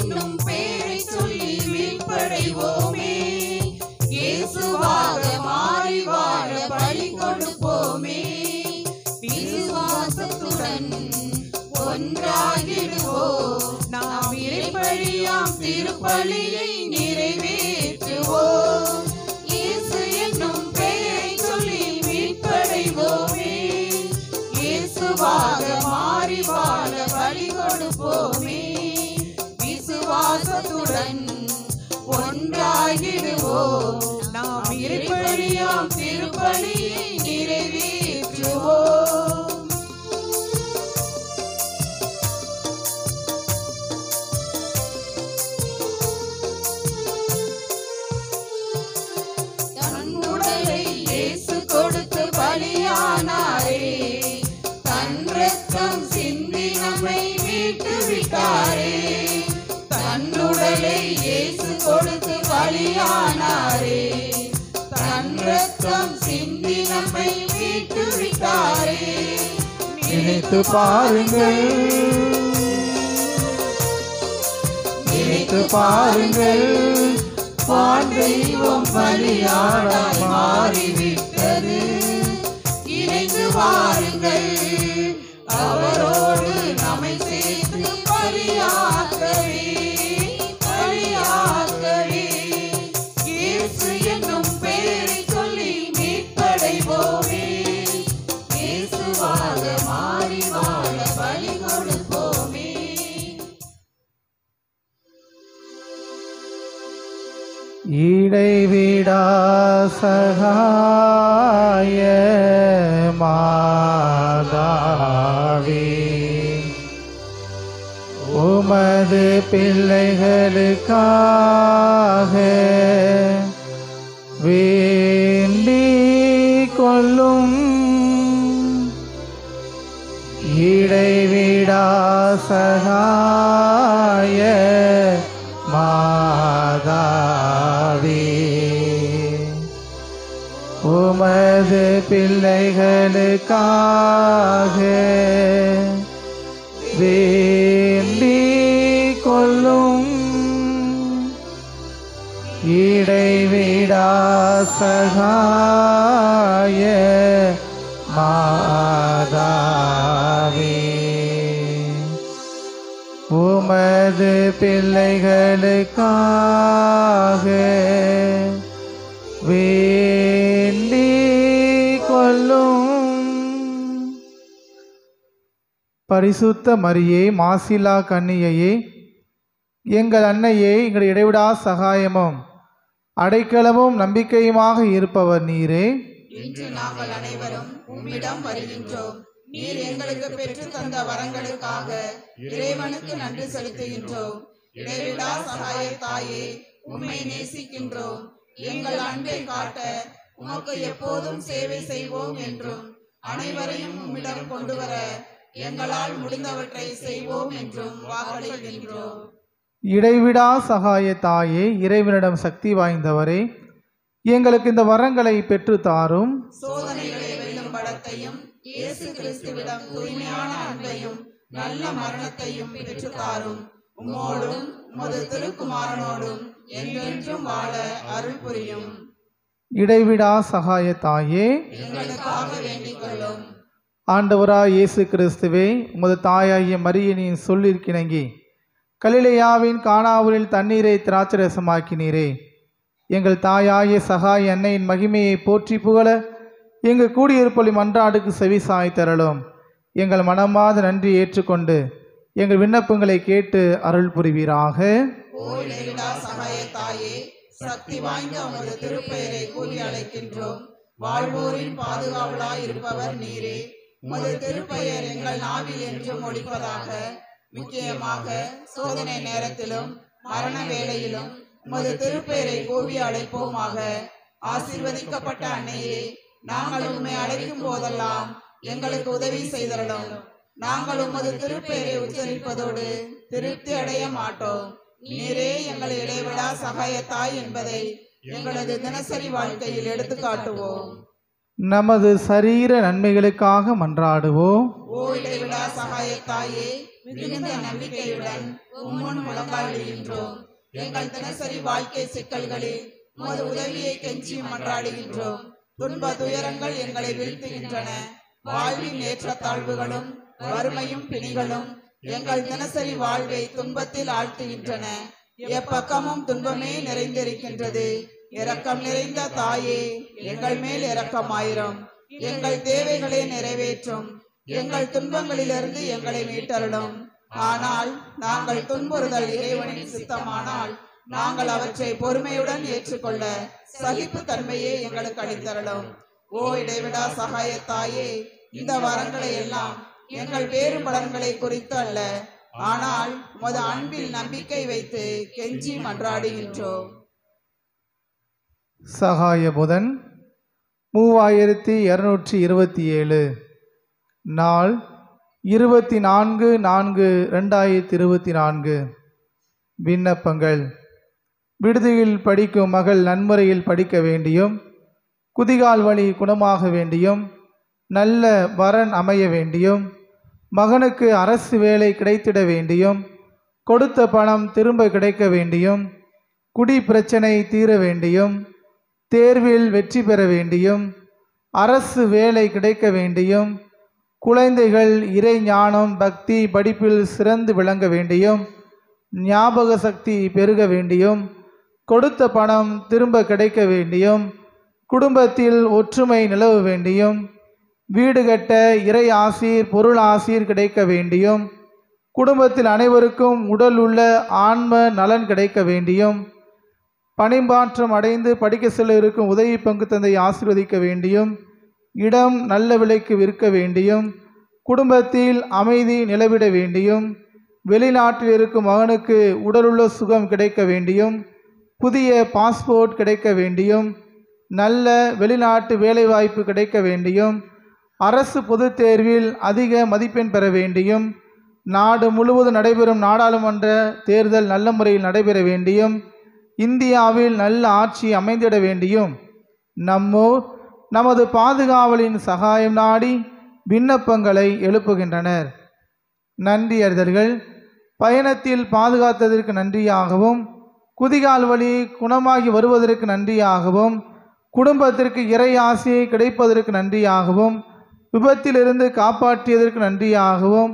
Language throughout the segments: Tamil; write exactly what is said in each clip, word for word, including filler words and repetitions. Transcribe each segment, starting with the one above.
என்னும் பெயரை சொல்லி மீட்படைவோமே. இயேசுவாக மாறி வாழ பலி கொடுப்போமே. விசுவாசத்துடன் ஒன்றாகிடுவோம். நாம் இறைப்பழியாம் திருப்பலியை நிறைவேற்றுவோம். இயேசு என்னும் பெயரை சொல்லி மீட்படைவோமே. இயேசுவாக மாறி வாழ பலி கொடுப்போமே. விசுவாசத்துடன் ஒன்றாகிடுவோம். நாம் இறைப்பழியாம் திருப்பலியை நிறைவேற்றுவோம். தன் உடலை இயேசு கொடுத்து பலியானாரே. தன் இரத்தம் சிந்தி நம்மை மீட்டு விட்டாரே. தன் உடலை இயேசு கொடுத்து பலியானாரே. தன் இரத்தம் சிந்தி நம்மை மீட்டு விட்டாரே. நினைத்து பாருங்கள், நினைத்து பாருங்கள், வான் தெய்வம் பலியாடாய் மாறிவிட்டது. இணைந்து வாருங்கள், அவரோடு நம்மை சேர்த்து பலியாக்கவே பலியாக்கவே. இயேசு என்னும் பெயரை சொல்லி மீட்படைவோமே. இயேசுவாக மாறி வாழ பலி கொடுப்போமே. இடைவிடா சகாய மாதாவே, உமது பிள்ளைகளுக்காக வேண்டிக் கொள்ளும். இடைவிடா சகாய மாதாவே, உமது பிள்ளைகளுக்காக வேண்டிக் கொள்ளும். இடைவிடா சகாய மாதாவே, உமது பிள்ளைகளுக்காக வேண்டிக் கொள்ளும். பரிசுத்த மரியே, மாசிலா கன்னியையே, எங்கள் அன்னையே, எங்கள் இடைவிடா சகாயமும் அடைக்கலமும் நம்பிக்கையுமாக இருப்பவர் நீரே. இன்று நாங்கள் அனைவரும் உம்மிடம் வருகின்றோம். நீர் எங்களுக்கு பெற்று தந்த வரங்களுக்காக இறைவனுக்கு நன்றி செலுத்துகின்றோம். இடைவிடா சகாய தாயே, உம்மை நேசிக்கின்றோம். எங்கள் அன்பை காட்ட உமக்கு எப்போதும் சேவை செய்வோம் என்றும், அனைவரையும் உம்மிடம் கொண்டு வர எங்களால் முடிந்தவற்றை செய்வோம் என்றும் வாக்களிக்கின்றோம். இடைவிடா சகாய தாயே, இறைவனிடம் சக்தி வாய்ந்தவரே, எங்களுக்கு இந்த வரங்களை பெற்று தாரும். சோதனைகளை வெல்லும் பலத்தையும் இயேசு கிறிஸ்துவிடம் தூய்மையான அன்பையும் நல்ல மரணத்தையும் பெற்று தாரும். உம்மோடும் உமது திருக்குமாரனோடும் என்றென்றும் வாழ அருள் புரியும். இடைவிடா சகாய தாயே, எங்களுக்காக வேண்டிக் கொள்ளும். ஆண்டவராய் இயேசு கிறிஸ்துவே, உமது தாயாகிய மரியனின் சொல்லிற்கிணங்கி கலிலேயாவின் கானாவூரில் தண்ணீரை திராட்சரசமாக்கினீரே. எங்கள் தாயாகிய சகாய அன்னையின் மகிமையை போற்றி புகழ எங்கள் கூடியிருப்பொழி மன்றாடுக்கு செவி சாய் தரலும். எங்கள் மனமாத நன்றி ஏற்றுக்கொண்டு எங்கள் விண்ணப்பங்களை கேட்டு அருள் புரிவீராக. ஓ இடைவிடா சகாய தாயே, சக்தி வாய்ந்த உமது திருப்பெயரை கூறி அழைக்கின்றோம். வாழ்வோரின் பாதுகாவலாய் இருப்பவர் நீரே. உமது திருப்பெயர் எங்கள் நாவில் என்றும் ஒலிப்பதாக. முக்கியமாக சோதனை நேரத்திலும் மரண வேளையிலும் உமது திருப்பெயரை கூவி அழைப்போமாக. ஆசீர்வதிக்கப்பட்ட அன்னையே, நாங்கள் உம்மை அழைக்கும் போதெல்லாம் எங்களுக்கு உதவி செய்தரலும். நாங்கள் உமது திருப்பெயரை உச்சரிப்பதோடு திருப்தி அடைய மாட்டோம். நீரே எங்கள் இடைவிடா சகாயத்தாய் என்பதை எங்களது தினசரி வாழ்க்கையில் எடுத்து காட்டுவோம். நமது சரீர நன்மைகளுக்காக மன்றாடுவோம். ஓ இடைவிடா சகாயத்தாயே, மிகுந்த நம்பிக்கையுடன் உம்முன் முழங்காடுகின்றோம். எங்கள் தினசரி வாழ்க்கை சிக்கல்களில் உமது உதவியை கெஞ்சி மன்றாடுகின்றோம். துன்ப துயரங்கள் எங்களை வீழ்த்துகின்றன. வாழ்வின் ஏற்றத்தாழ்வுகளும் வறுமையும் பிணிகளும் எங்கள் தினசரி வாழ்வை துன்பத்தில் ஆழ்த்துகின்றன. எப்பக்கமும் துன்பமே நிறைந்திருக்கின்றது. இரக்கம் நிறைந்த தாயே, எங்கள் மேல் இரக்கமாயிரும். எங்கள் தேவைகளை நிறைவேற்றும். எங்கள் துன்பங்களிலிருந்து எங்களை மீட்டருளும். ஆனால் நாங்கள் துன்புறுதல் இறைவனின் சித்தமானால் நாங்கள் அவற்றை பொறுமையுடன் ஏற்றுக்கொள்ள சகிப்பு தன்மையே எங்களுக்கு அளித்தருளும். ஓ இடைவிடா சகாய தாயே, இந்த வரங்களை எல்லாம் எங்கள் வேறு பலன்களை குறித்து அல்ல, ஆனால் உமது அன்பில் நம்பிக்கை வைத்து கெஞ்சி மன்றாடுகின்றோம். சகாய புதன் மூவாயிரத்தி இருநூற்றி இருபத்தி ஏழு நாள் இருபத்தி நான்கு நான்கு ரெண்டாயிரத்தி இருபத்தி நான்கு. விண்ணப்பங்கள். விடுதியில் படிக்கும் மகள் நன்முறையில் படிக்க வேண்டியும், குதிகால் வலி குணமாக வேண்டியும், நல்ல வரன் அமைய வேண்டியும், மகனுக்கு அரசு வேலை கிடைத்திட வேண்டியும், கொடுத்த பணம் திரும்ப கிடைக்க வேண்டியும், குடி பிரச்சனை தீர வேண்டியும், தேர்வில் வெற்றி பெற வேண்டியும், அரசு வேலை கிடைக்க வேண்டியும், குழந்தைகள் இறை ஞானம் பக்தி படிப்பில் சிறந்து விளங்க வேண்டியும், ஞாபக சக்தி பெருக வேண்டியும், கொடுத்த பணம் திரும்ப கிடைக்க வேண்டியும், குடும்பத்தில் ஒற்றுமை நிலவ வேண்டியும், வீடு கட்ட இறை ஆசீர் பொருள் ஆசீர் கிடைக்க வேண்டியும், குடும்பத்தில் அனைவருக்கும் உடல் உள்ள ஆன்ம நலன் கிடைக்க வேண்டியும், பணிமாற்றம் அடைந்து படிக்க செல்ல இருக்கும் உதவி பங்கு தந்தை ஆசீர்வதிக்க வேண்டியும், இடம் நல்ல விலைக்கு விற்க வேண்டியும், குடும்பத்தில் அமைதி நிலவிட வேண்டியும், வெளிநாட்டில் இருக்கும் மகனுக்கு உடலுள்ள சுகம் கிடைக்க வேண்டியும், புதிய பாஸ்போர்ட் கிடைக்க வேண்டியும், நல்ல வெளிநாட்டு வேலைவாய்ப்பு கிடைக்க வேண்டியும், அரசு பொதுத் தேர்வில் அதிக மதிப்பெண் பெற வேண்டியும், நாடு முழுவதும் நடைபெறும் நாடாளுமன்ற தேர்தல் நல்ல முறையில் நடைபெற வேண்டியும், இந்தியாவில் நல்ல ஆட்சி அமைந்திட வேண்டியும், நம்மோ நமது பாதுகாவலின் சகாயம் நாடி விண்ணப்பங்களை எழுப்புகின்றனர். நன்றி அறிதல்கள். பயணத்தில் பாதுகாத்ததற்கு நன்றியாகவும், குதிகால் வலி குணமாகி வருவதற்கு நன்றியாகவும், குடும்பத்திற்கு இறை ஆசையை கிடைப்பதற்கு நன்றியாகவும், விபத்திலிருந்து காப்பாற்றியதற்கு நன்றியாகவும்,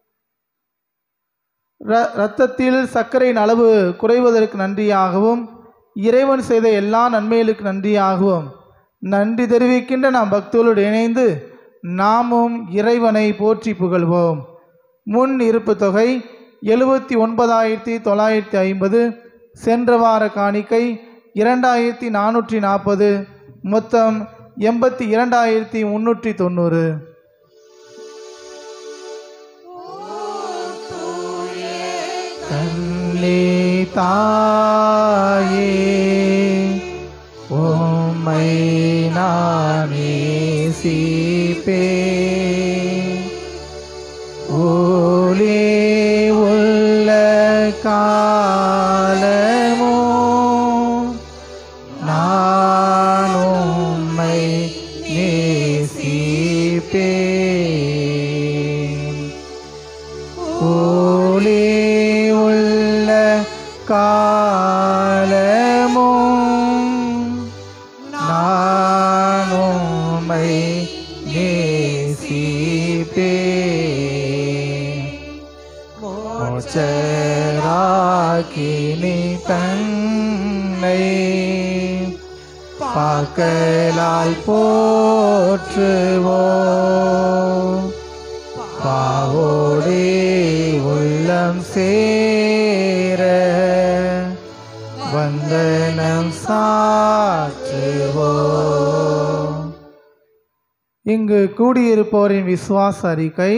இரத்தத்தில் சர்க்கரையின் அளவு குறைவதற்கு நன்றியாகவும், இறைவன் செய்த எல்லா நன்மைகளுக்கு நன்றியாகவும் நன்றி தெரிவிக்கின்ற நாம் பக்தர்களோடு இணைந்து நாமும் இறைவனை போற்றி புகழ்வோம். முன் இருப்பு தொகை எழுபத்தி ஒன்பதாயிரத்தி தொள்ளாயிரத்தி ஐம்பது. சென்ற வார காணிக்கை இரண்டாயிரத்தி நானூற்றி நாற்பது. மொத்தம் எண்பத்தி இரண்டாயிரத்தி முன்னூற்றி தொண்ணூறு. கண்ணே தாயே, உம்மை நான் நேசிப்பேன். ஒளி உள்ள காலமோ நான் உம்மை நேசிப்பேன். ஒளி உள்ள காலமோ நான் உம்மை நேசிப்பேன். மோட்சராக்கினி தன்னை பாக்கலால் போற்றுவோம். பாவோடே உள்ளம் சேர வந்தனம் சாற்றுவோம். இங்கு கூடியிருப்போரின் விசுவாச அறிக்கை.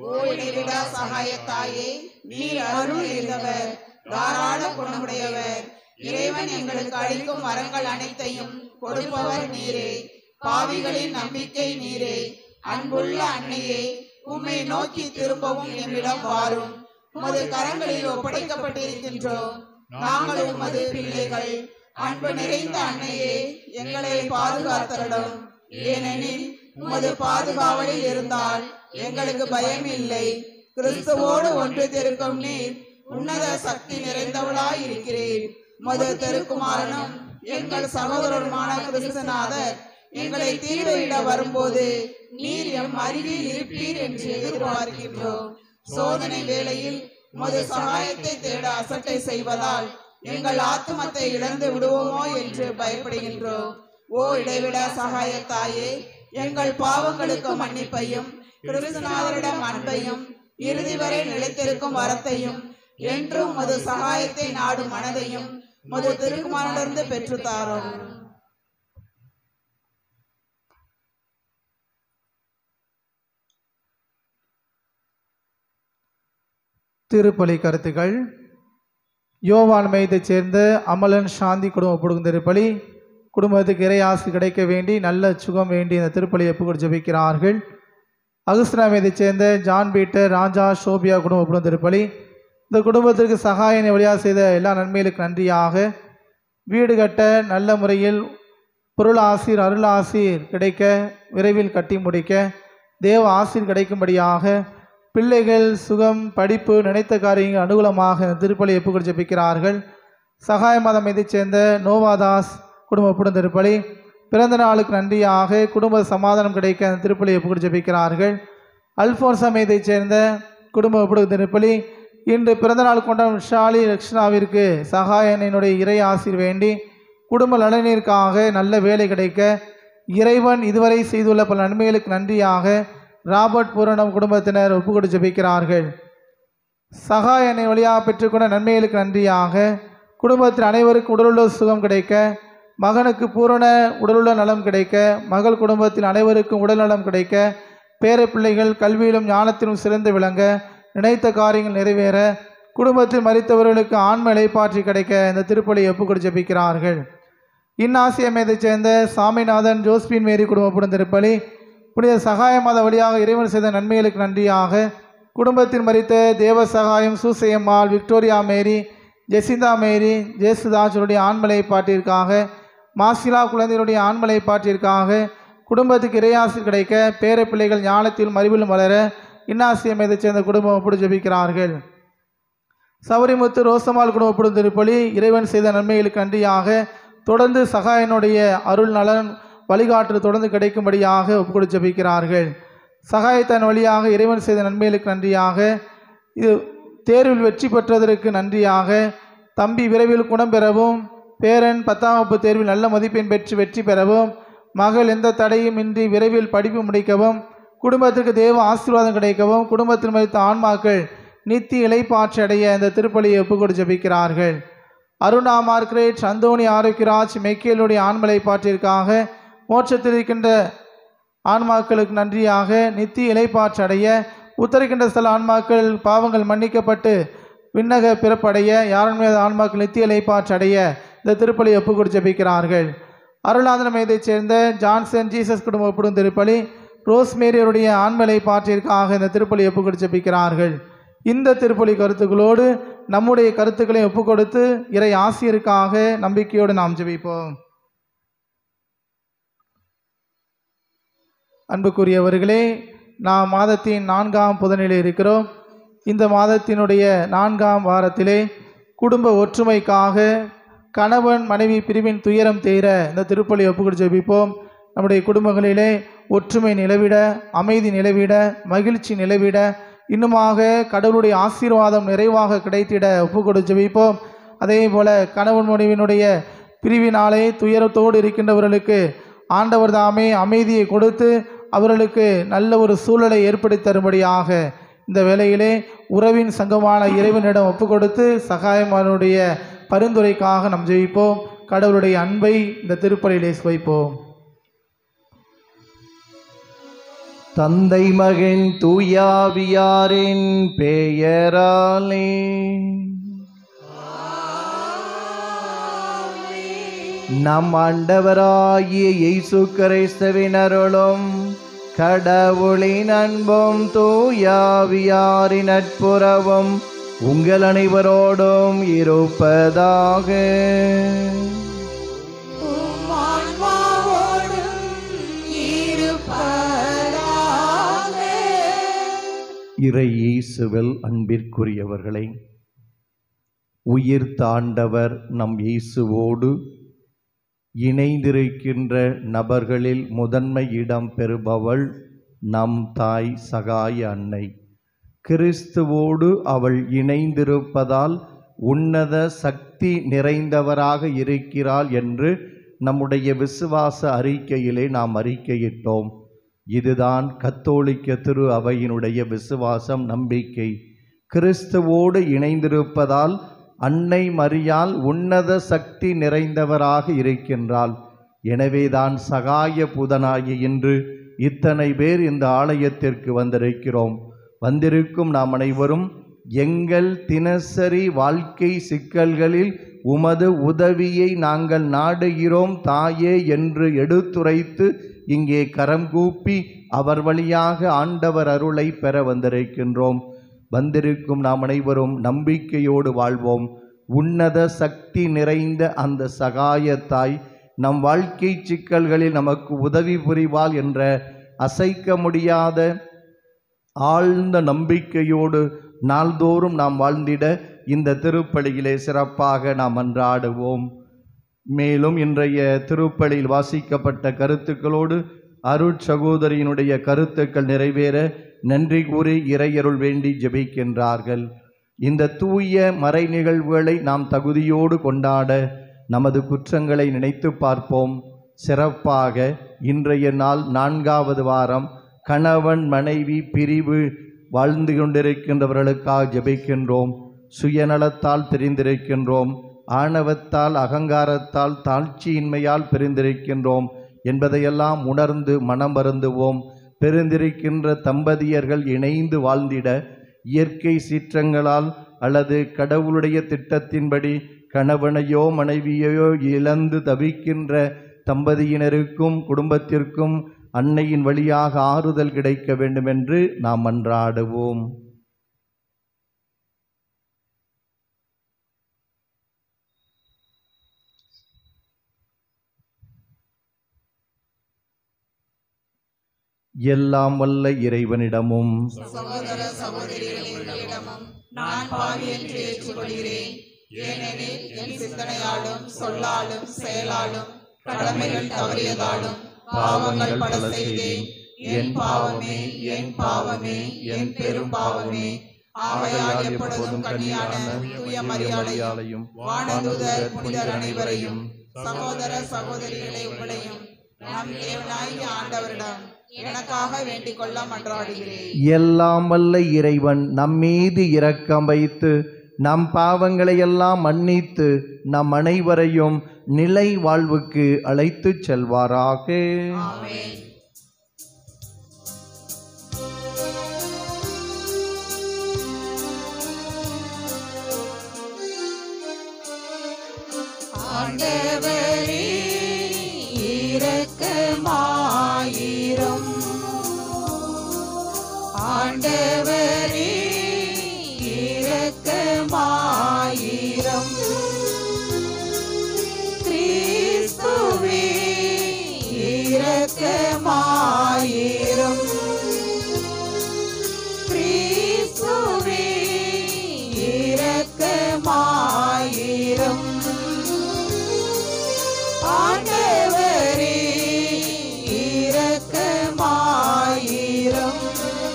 நீர் அருள் இருந்தவர், தாராள குணமுடையவர். இறைவன் எங்களுக்கு அளிக்கும் வரங்கள் அனைத்தையும் கொடுப்பவர் நீரே. பாவிகளின் நம்பிக்கை நீரே. அன்புள்ள அன்னையே, உம்மை நோக்கி திரும்பவும் எம்மிடம் வாரும். உமது கரங்களில் ஒப்படைக்கப்பட்டிருக்கின்றோம். நாங்கள் உமது பிள்ளைகள். அன்பு நிறைந்த அன்னையே, எங்களை பாதுகாத்தருளும். ஏனெனில் உமது பாதுகாவலில் இருந்தால் எங்களுக்கு பயம் இல்லை. கிறிஸ்துவோடு ஒன்றித்திருக்கும் நீர் உன்னத சக்தி நிறைந்தவளாய் இருக்கிறேன். மது திருக்குமாரனும் எங்கள் சகோதரருமான கிறிஸ்துநாதர் எங்களை தீர்வையிட வரும்போது நீர் எம் அருகில் இருப்பீர் என்று எதிர்பார்க்கின்றோம். சோதனை வேளையில் மது சகாயத்தை தேட அசட்டை செய்வதால் எங்கள் ஆத்துமத்தை இழந்து விடுவோமோ என்று பயப்படுகின்றோம். ஓ இடைவிட சகாய தாயே, எங்கள் பாவங்களுக்கு மன்னிப்பையும் கிறிஸ்துநாதரிடம் அன்பையும் இறுதி வரை நிலைத்திருக்கும் வரத்தையும் என்றும் மது சகாயத்தை நாடும் மனதையும் மது திருக்குமாரிலிருந்து பெற்றுத்தாரோம். திருப்பலி கருத்துக்கள். யோவான் மையத்தைச் சேர்ந்த அமலன் சாந்தி குடும்பப்படுகும் திருப்பலி. குடும்பத்துக்கு இறை ஆசி கிடைக்க வேண்டி நல்ல சுகம் வேண்டி இந்த திருப்பலியை ஒப்புக்கொடு ஜெபிக்கிறார்கள். அகுஸ்தினா மையத்தைச் சேர்ந்த ஜான் பீட்டர் ராஜா ஷோபியா குடும்பப்படும் திருப்பலி. இந்த குடும்பத்திற்கு சகாயனை வழியாக செய்த எல்லா நன்மைகளுக்கு நன்றியாக வீடு கட்ட நல்ல முறையில் பொருள் ஆசீர் அருள் ஆசீர் கிடைக்க விரைவில் கட்டி முடிக்க தேவ ஆசீர் கிடைக்கும்படியாக பிள்ளைகள் சுகம் படிப்பு நினைத்த காரியங்கள் அனுகூலமாக திருப்பலி ஒப்புக்கொடு ஜெபிக்கிறார்கள். சகாய மதம் இதைச் சேர்ந்த நோவாதாஸ் குடும்பப்படும் திருப்பலி. பிறந்த நாளுக்கு நன்றியாக குடும்ப சமாதானம் கிடைக்க அந்த திருப்பலி ஒப்புக்கொடு ஜெபிக்கிறார்கள். அல்போன்சா இதைச் சேர்ந்த குடும்ப ஒப்புக்கொடு திருப்பலி. இன்று பிறந்தநாள் கொண்டாடும் ஷாலி லக்ஷ்னாவிற்கு சகாயனுடைய இறை ஆசீர் வேண்டி குடும்ப நலனிற்காக நல்ல வேலை கிடைக்க இறைவன் இதுவரை செய்துள்ள பல நன்மைகளுக்கு நன்றியாக ராபர்ட் பூரணம் குடும்பத்தினர் ஒப்புக்கொடு ஜெபிக்கிறார்கள். சகாயனை வழியாக பெற்றுக்கொண்ட நன்மைகளுக்கு நன்றியாக குடும்பத்தில் அனைவருக்கும் உடலுள்ள சுகம் கிடைக்க, மகனுக்கு பூரண உடலுள்ள நலம் கிடைக்க, மகள் குடும்பத்தில் அனைவருக்கும் உடல் நலம் கிடைக்க, பேர பிள்ளைகள் கல்வியிலும் ஞானத்திலும் சிறந்து விளங்க, நினைத்த காரியங்கள் நிறைவேற, குடும்பத்தில் மரித்தவர்களுக்கு ஆன்ம இளைப்பாற்றி கிடைக்க இந்த திருப்பலியை ஒப்புக்கொடு ஜெபிக்கிறார்கள். இன்னாசியமேதைச் சேர்ந்த சாமிநாதன் ஜோஸ்பின் மேரி குடும்பப்படும் திருப்பலி. புனித சகாய மாத வழியாக இறைவன் செய்த நன்மைகளுக்கு நன்றியாக குடும்பத்தில் மரித்த தேவ சகாயம் சூசையம்மாள் விக்டோரியா மேரி ஜெசிந்தா மேரி ஜேசுதாசருடைய ஆண்மலை பாட்டிற்காக மாசிலா குழந்தைகளுடைய ஆண்மலை பாட்டிற்காக குடும்பத்துக்கு இறையாசி கிடைக்க பேர பிள்ளைகள் ஞானத்திலும் அறிவிலும் வளர இன்னாசியமேதைச் சேர்ந்த குடும்பம் ஒப்புடு ஜெபிக்கிறார்கள். சவரிமுத்து ரோசமால் குடும்பப்படும் திருப்பலி. இறைவன் செய்த நன்மைகளுக்கு நன்றியாக தொடர்ந்து சகாயனுடைய அருள் நலன் வழிகாட்டு தொடர்ந்து கிடைக்கும்படியாக ஒப்புக்கொடு ஜெபிக்கிறார்கள். சகாயத்தின் வழியாக இறைவன் செய்த நன்மைகளுக்கு நன்றியாக இது தேர்வில் வெற்றி பெற்றதற்கு நன்றியாக தம்பி விரைவில் குணம் பெறவும், பேரன் பத்தாம் வகுப்பு தேர்வில் நல்ல மதிப்பெண் பெற்று வெற்றி பெறவும், மகள் எந்த தடையும் இன்றி விரைவில் படிப்பு முடிக்கவும், குடும்பத்திற்கு தேவ ஆசீர்வாதம் கிடைக்கவும், குடும்பத்தில் மதித்த ஆன்மாக்கள் நித்திய இளைப்பாற்றி அடைய இந்த திருப்பலியை ஒப்புக்கொடு ஜெபிக்கிறார்கள். அருணா மார்க்ரேட் அந்தோணி ஆரோக்கியராஜ் மெக்கேலுடைய ஆண்மலை பாற்றிற்காக மோட்சத்தில் இருக்கின்ற ஆன்மாக்களுக்கு நன்றியாக நித்திய இளைப்பாற்றி அடைய, உத்தரிக்கின்ற சில ஆன்மாக்கள் பாவங்கள் மன்னிக்கப்பட்டு விண்ணக பிறப்படைய, யாரன் மீது ஆன்மாக்கள் நித்திய இளைப்பாற்றி அடைய இந்த திருப்பலியை ஒப்புக்கொடு ஜெபிக்கிறார்கள். அருளாந்திர மையத்தைச் சேர்ந்த ஜான்சன் ஜீசஸ் குடும்பம் ஒப்புடும் திருப்பலி. ரோஸ்மேரியருடைய ஆண்மலை பாற்றிற்காக இந்த திருப்பலியை ஒப்புக்கொடு ஜெபிக்கிறார்கள். இந்த திருப்பலி கருத்துக்களோடு நம்முடைய கருத்துக்களை ஒப்புக்கொடுத்து இறை ஆசிரியருக்காக நம்பிக்கையோடு நாம் ஜெபிப்போம். அன்புக்குரியவர்களே, நாம் மாதத்தின் நான்காம் புதனிலே இருக்கிறோம். இந்த மாதத்தினுடைய நான்காம் வாரத்திலே குடும்ப ஒற்றுமைக்காக கணவன் மனைவி பிரிவின் துயரம் தீர இந்த திருப்பலி ஒப்புக்கொடு ஜெபிப்போம். நம்முடைய குடும்பங்களிலே ஒற்றுமை நிலவிட, அமைதி நிலவிட, மகிழ்ச்சி நிலவிட, இன்னுமாக கடவுளுடைய ஆசீர்வாதம் நிறைவாக கிடைத்திட ஒப்புக்கொடு ஜெபிப்போம். அதே போல கணவன் மனைவியினுடைய பிரிவினாலே துயரத்தோடு இருக்கின்றவர்களுக்கு ஆண்டவர் தாமே அமைதியை கொடுத்து அவர்களுக்கு நல்ல ஒரு சூழலை ஏற்படுத்தி தரும்படியாக இந்த வேளையிலே உறவின் சங்கமான இறைவனிடம் ஒப்புக்கொடுத்து சகாயமானுடைய பரிந்துரைக்காக நாம் ஜெபிப்போம். கடவுளுடைய அன்பை இந்த திருப்பலியிலே சுவைப்போம். தந்தை மகன் தூயாவியாரின் பெயராலே நம் ஆண்டவராகிய இயேசு கிறிஸ்துவின் அருளும் கடவுளின் அன்பும் தூயாவியாரின் நட்புறவும் உங்கள் அனைவரோடும் இருப்பதாக. இறை இயேசுவில் அன்பிற்குரியவர்களே, உயிர் தாண்டவர் நம் இயேசுவோடு இணைந்திருக்கின்ற நபர்களில் முதன்மை இடம் பெறுபவள் நம் தாய் சகாய அன்னை. கிறிஸ்துவோடு அவள் இணைந்திருப்பதால் உன்னத சக்தி நிறைந்தவராக இருக்கிறாள் என்று நம்முடைய விசுவாச அறிக்கையிலே நாம் அறிக்கையிட்டோம். இதுதான் கத்தோலிக்க திரு அவையினுடைய விசுவாசம், நம்பிக்கை. கிறிஸ்துவோடு இணைந்திருப்பதால் அன்னை மரியாள் உன்னத சக்தி நிறைந்தவராக இருக்கின்றாள். எனவேதான் சகாய புதனாகி இன்று இத்தனை பேர் இந்த ஆலயத்திற்கு வந்திருக்கிறோம். வந்திருக்கும் நாம் அனைவரும் எங்கள் தினசரி வாழ்க்கை சிக்கல்களில் உமது உதவியை நாங்கள் நாடுகிறோம் தாயே என்று எடுத்துரைத்து இங்கே கரம் கூப்பி அவர் வழியாக ஆண்டவர் அருளை பெற வந்திருக்கின்றோம். வந்திருக்கும் நாம் அனைவரும் நம்பிக்கையோடு வாழ்வோம். உன்னத சக்தி நிறைந்த அந்த சகாயத்தாய் நம் வாழ்க்கை சிக்கல்களில் நமக்கு உதவி புரிவாள் என்ற அசைக்க முடியாத ஆழ்ந்த நம்பிக்கையோடு நாள்தோறும் நாம் வாழ்ந்திட இந்த திருப்பலியிலே சிறப்பாக நாம் மன்றாடுவோம். மேலும் இன்றைய திருப்பலியில் வாசிக்கப்பட்ட கருத்துக்களோடு அருட்சகோதரியினுடைய கருத்துக்கள் நிறைவேற நன்றி கூறி இறையருள் வேண்டி ஜெபிக்கின்றார்கள். இந்த தூய மறை நிகழ்வுகளை நாம் தகுதியோடு கொண்டாட நமது குற்றங்களை நினைத்து பார்ப்போம். சிறப்பாக இன்றைய நாள் நான்காவது வாரம் கணவன் மனைவி பிரிவு வாழ்ந்து கொண்டிருக்கின்றவர்களுக்காக ஜெபிக்கின்றோம். சுயநலத்தால் பிரிந்திருக்கின்றோம், ஆணவத்தால் அகங்காரத்தால் தாழ்ச்சியின்மையால் பிரிந்திருக்கின்றோம் என்பதையெல்லாம் உணர்ந்து மனம் வருந்துவோம். பிரிந்திருக்கின்ற தம்பதியர்கள் இணைந்து வாழ்ந்திட இயற்கை சீற்றங்களால் அல்லது கடவுளுடைய திட்டத்தின்படி கணவனையோ மனைவியையோ இழந்து தவிக்கின்ற தம்பதியினருக்கும் குடும்பத்திற்கும் அன்னையின் வழியாக ஆறுதல் கிடைக்க வேண்டும் என்று நாம் மன்றாடுவோம். எல்லாம் வல்ல இறைவனிடமும் சகோதர சகோதரிகளிடமும் நான் பாவி என்று ஏற்றுக்கொள்கிறேன். ஏனெனில் என் சிந்தனையாலும் சொல்லாலும் செயலாலும் கடமைகள் தவறியதாலும் பாவங்கள் பல செய்தேன். என் பாவமே, என் பாவமே, என் பெரும் பாவமே. ஆகையால் எப்பொழுதும் கன்னியான தூய மரியாதையும் வானதூதர் புனிதர் அனைவரையும் சகோதர சகோதரிகளை உங்களையும் நம் தேவனாகிய ஆண்டவரிடம் எனக்காக வேண்டிக் கொள்ள மன்றாடுகிறேன். எல்லாம் வல்ல இறைவன் நம்மீது இரக்கம் வைத்து நம் பாவங்களை எல்லாம் மன்னித்து நம் அனைவரையும் நிலை வாழ்வுக்கு அழைத்து செல்வாராக. ஆமென். ஆண்டவரே இரக்கமாயிரும். ஆண்டவரே இரக்கமாயிரும். கிறிஸ்துவே இரக்கமாயிரும். கிறிஸ்துவே இரக்கமாயிரும். ஆண்டவரே இரக்கமாயிரும்.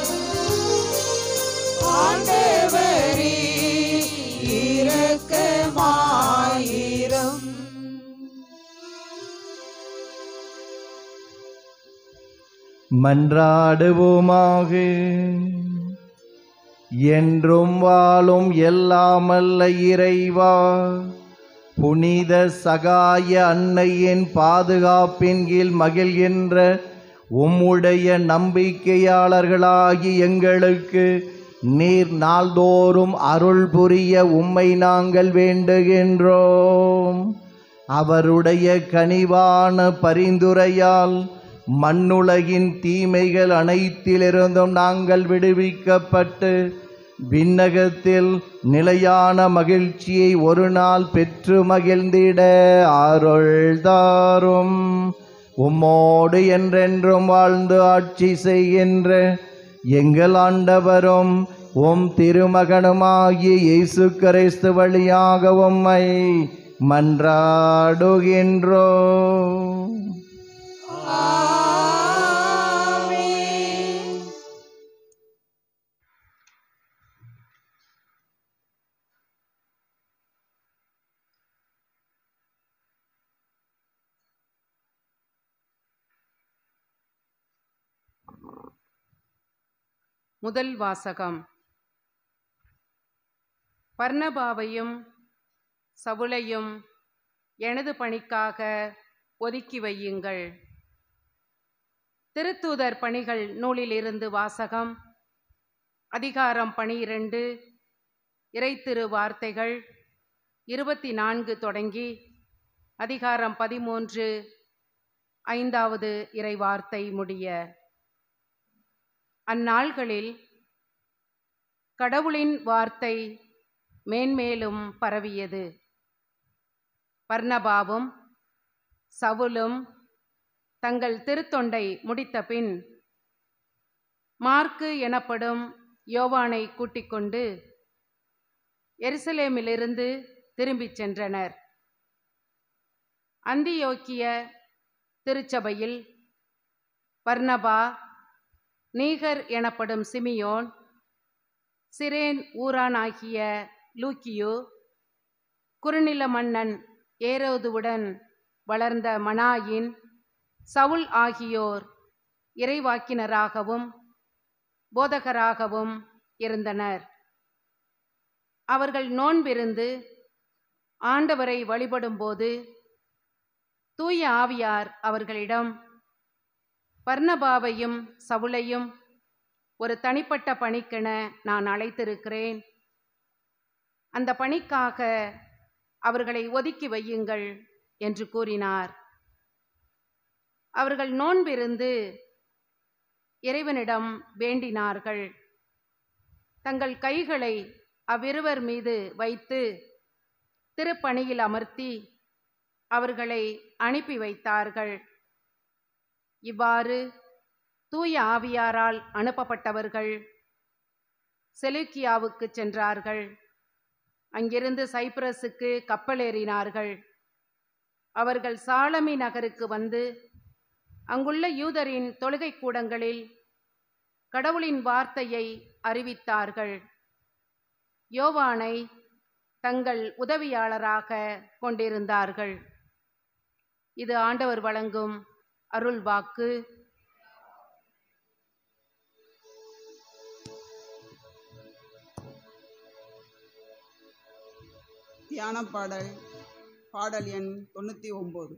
ஆண்டவரே இரக்கமாயிரும். மன்றாடுவோமாக. என்றும் வாழும் எல்லாமல்ல இறைவா, புனித சகாய அன்னையின் பாதுகாப்பின் கீழ் மகிழ்கின்ற உம்முடைய நம்பிக்கையாளர்களாகி எங்களுக்கு நீர் நாள்தோறும் அருள் புரிய உம்மை நாங்கள் வேண்டுகின்றோம். அவருடைய கனிவான பரிந்துரையால் மண்ணுலகின் தீமைகள் அனைத்திலிருந்தும் நாங்கள் விடுவிக்கப்பட்டு விண்ணகத்தில் நிலையான மகிழ்ச்சியை ஒரு நாள் பெற்று மகிழ்ந்திட அருள் தாரும். உம்மோடு என்றென்றும் வாழ்ந்து ஆட்சி செய்கின்ற எங்கள் ஆண்டவரும் உம் திருமகனுமாகிய இயேசு கிறிஸ்து வழியாக உம்மை மன்றாடுகின்றோம். முதல் வாசகம். பர்னபாவையும் சவுலையும் எனது பணிக்காக ஒதுக்கி வையுங்கள். திருத்தூதர் பணிகள் நூலிலிருந்து வாசகம். அதிகாரம் பனிரெண்டு, இறைத்திரு வார்த்தைகள் இருபத்தி நான்கு தொடங்கி அதிகாரம் பதிமூன்று ஐந்தாவது இறைவார்த்தை முடிய. அந்நாள்களில் கடவுளின் வார்த்தை மேன்மேலும் பரவியது. பர்னபாவும் சவுலும் தங்கள் திருத்தொண்டை முடித்த பின் மார்க்கு எனப்படும் யோவானை கூட்டிக் கொண்டு எருசலேமிலிருந்து திரும்பிச் சென்றனர். அந்தியோக்கிய திருச்சபையில் பர்னபா, நீகர் எனப்படும் சிமியோன், சிரேன் ஊரானாகிய லூக்கியு, குறுநில மன்னன் ஏரோதுவுடன் வளர்ந்த மனாயின், சவுல் ஆகியோர் இறைவாக்கினராகவும் போதகராகவும் இருந்தனர். அவர்கள் நோன்பிருந்து ஆண்டவரை வழிபடும்போது தூய ஆவியார் அவர்களிடம், பர்னபாவையும் சவுலையும் ஒரு தனிப்பட்ட பணிக்கென நான் அழைத்திருக்கிறேன். அந்த பணிக்காக அவர்களை ஒதுக்கி வையுங்கள் என்று கூறினார். அவர்கள் நோன்பிருந்து இறைவனிடம் வேண்டினார்கள். தங்கள் கைகளை அவ்விருவர் மீது வைத்து திருப்பணியில் அமர்த்தி அவர்களை அனுப்பி வைத்தார்கள். இவ்வாறு தூய ஆவியாரால் அனுப்பப்பட்டவர்கள் செலூக்கியாவுக்கு சென்றார்கள். அங்கிருந்து சைப்ரஸுக்கு கப்பலேறினார்கள். அவர்கள் சாலமி நகருக்கு வந்து அங்குள்ள யூதரின் தொழுகை கூடங்களில் கடவுளின் வார்த்தையை அறிவித்தார்கள். யோவானை தங்கள் உதவியாளராக கொண்டிருந்தார்கள். இது ஆண்டவர் வழங்கும் அருள் வாக்கு. தியான பாடல். பாடல் எண் தொண்ணூற்றி ஒம்பது.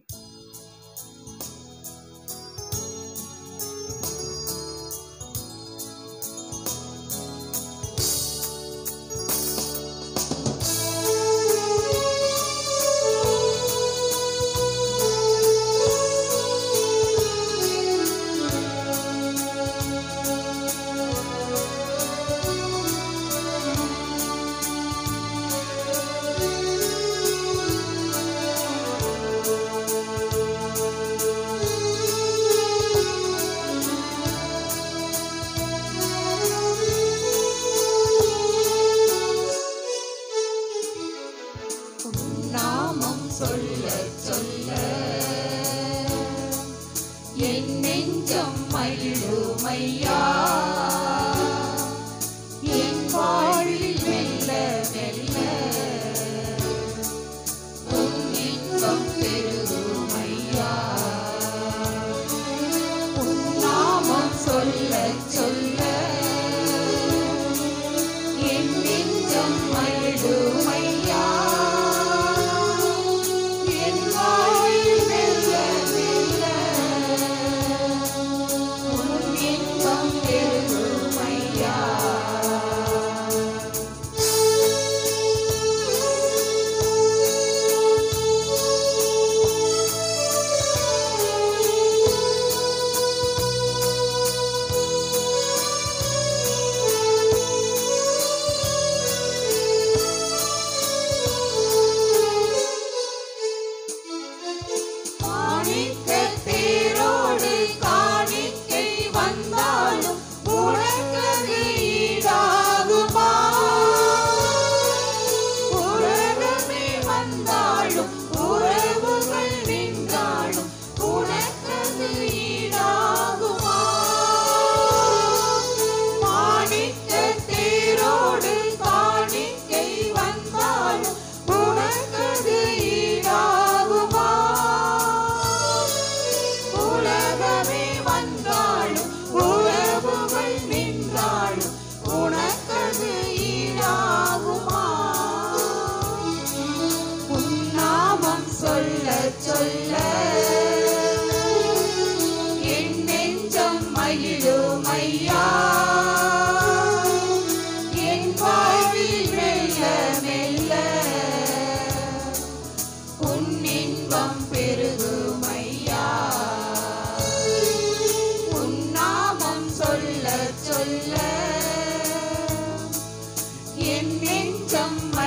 Thank you.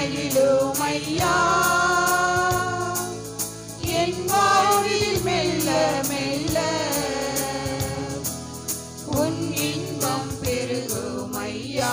மகிழும் ஐயா, என் வாழ்வில் மெல்ல மெல்ல உன் இன்பம் பெருகும் ஐயா.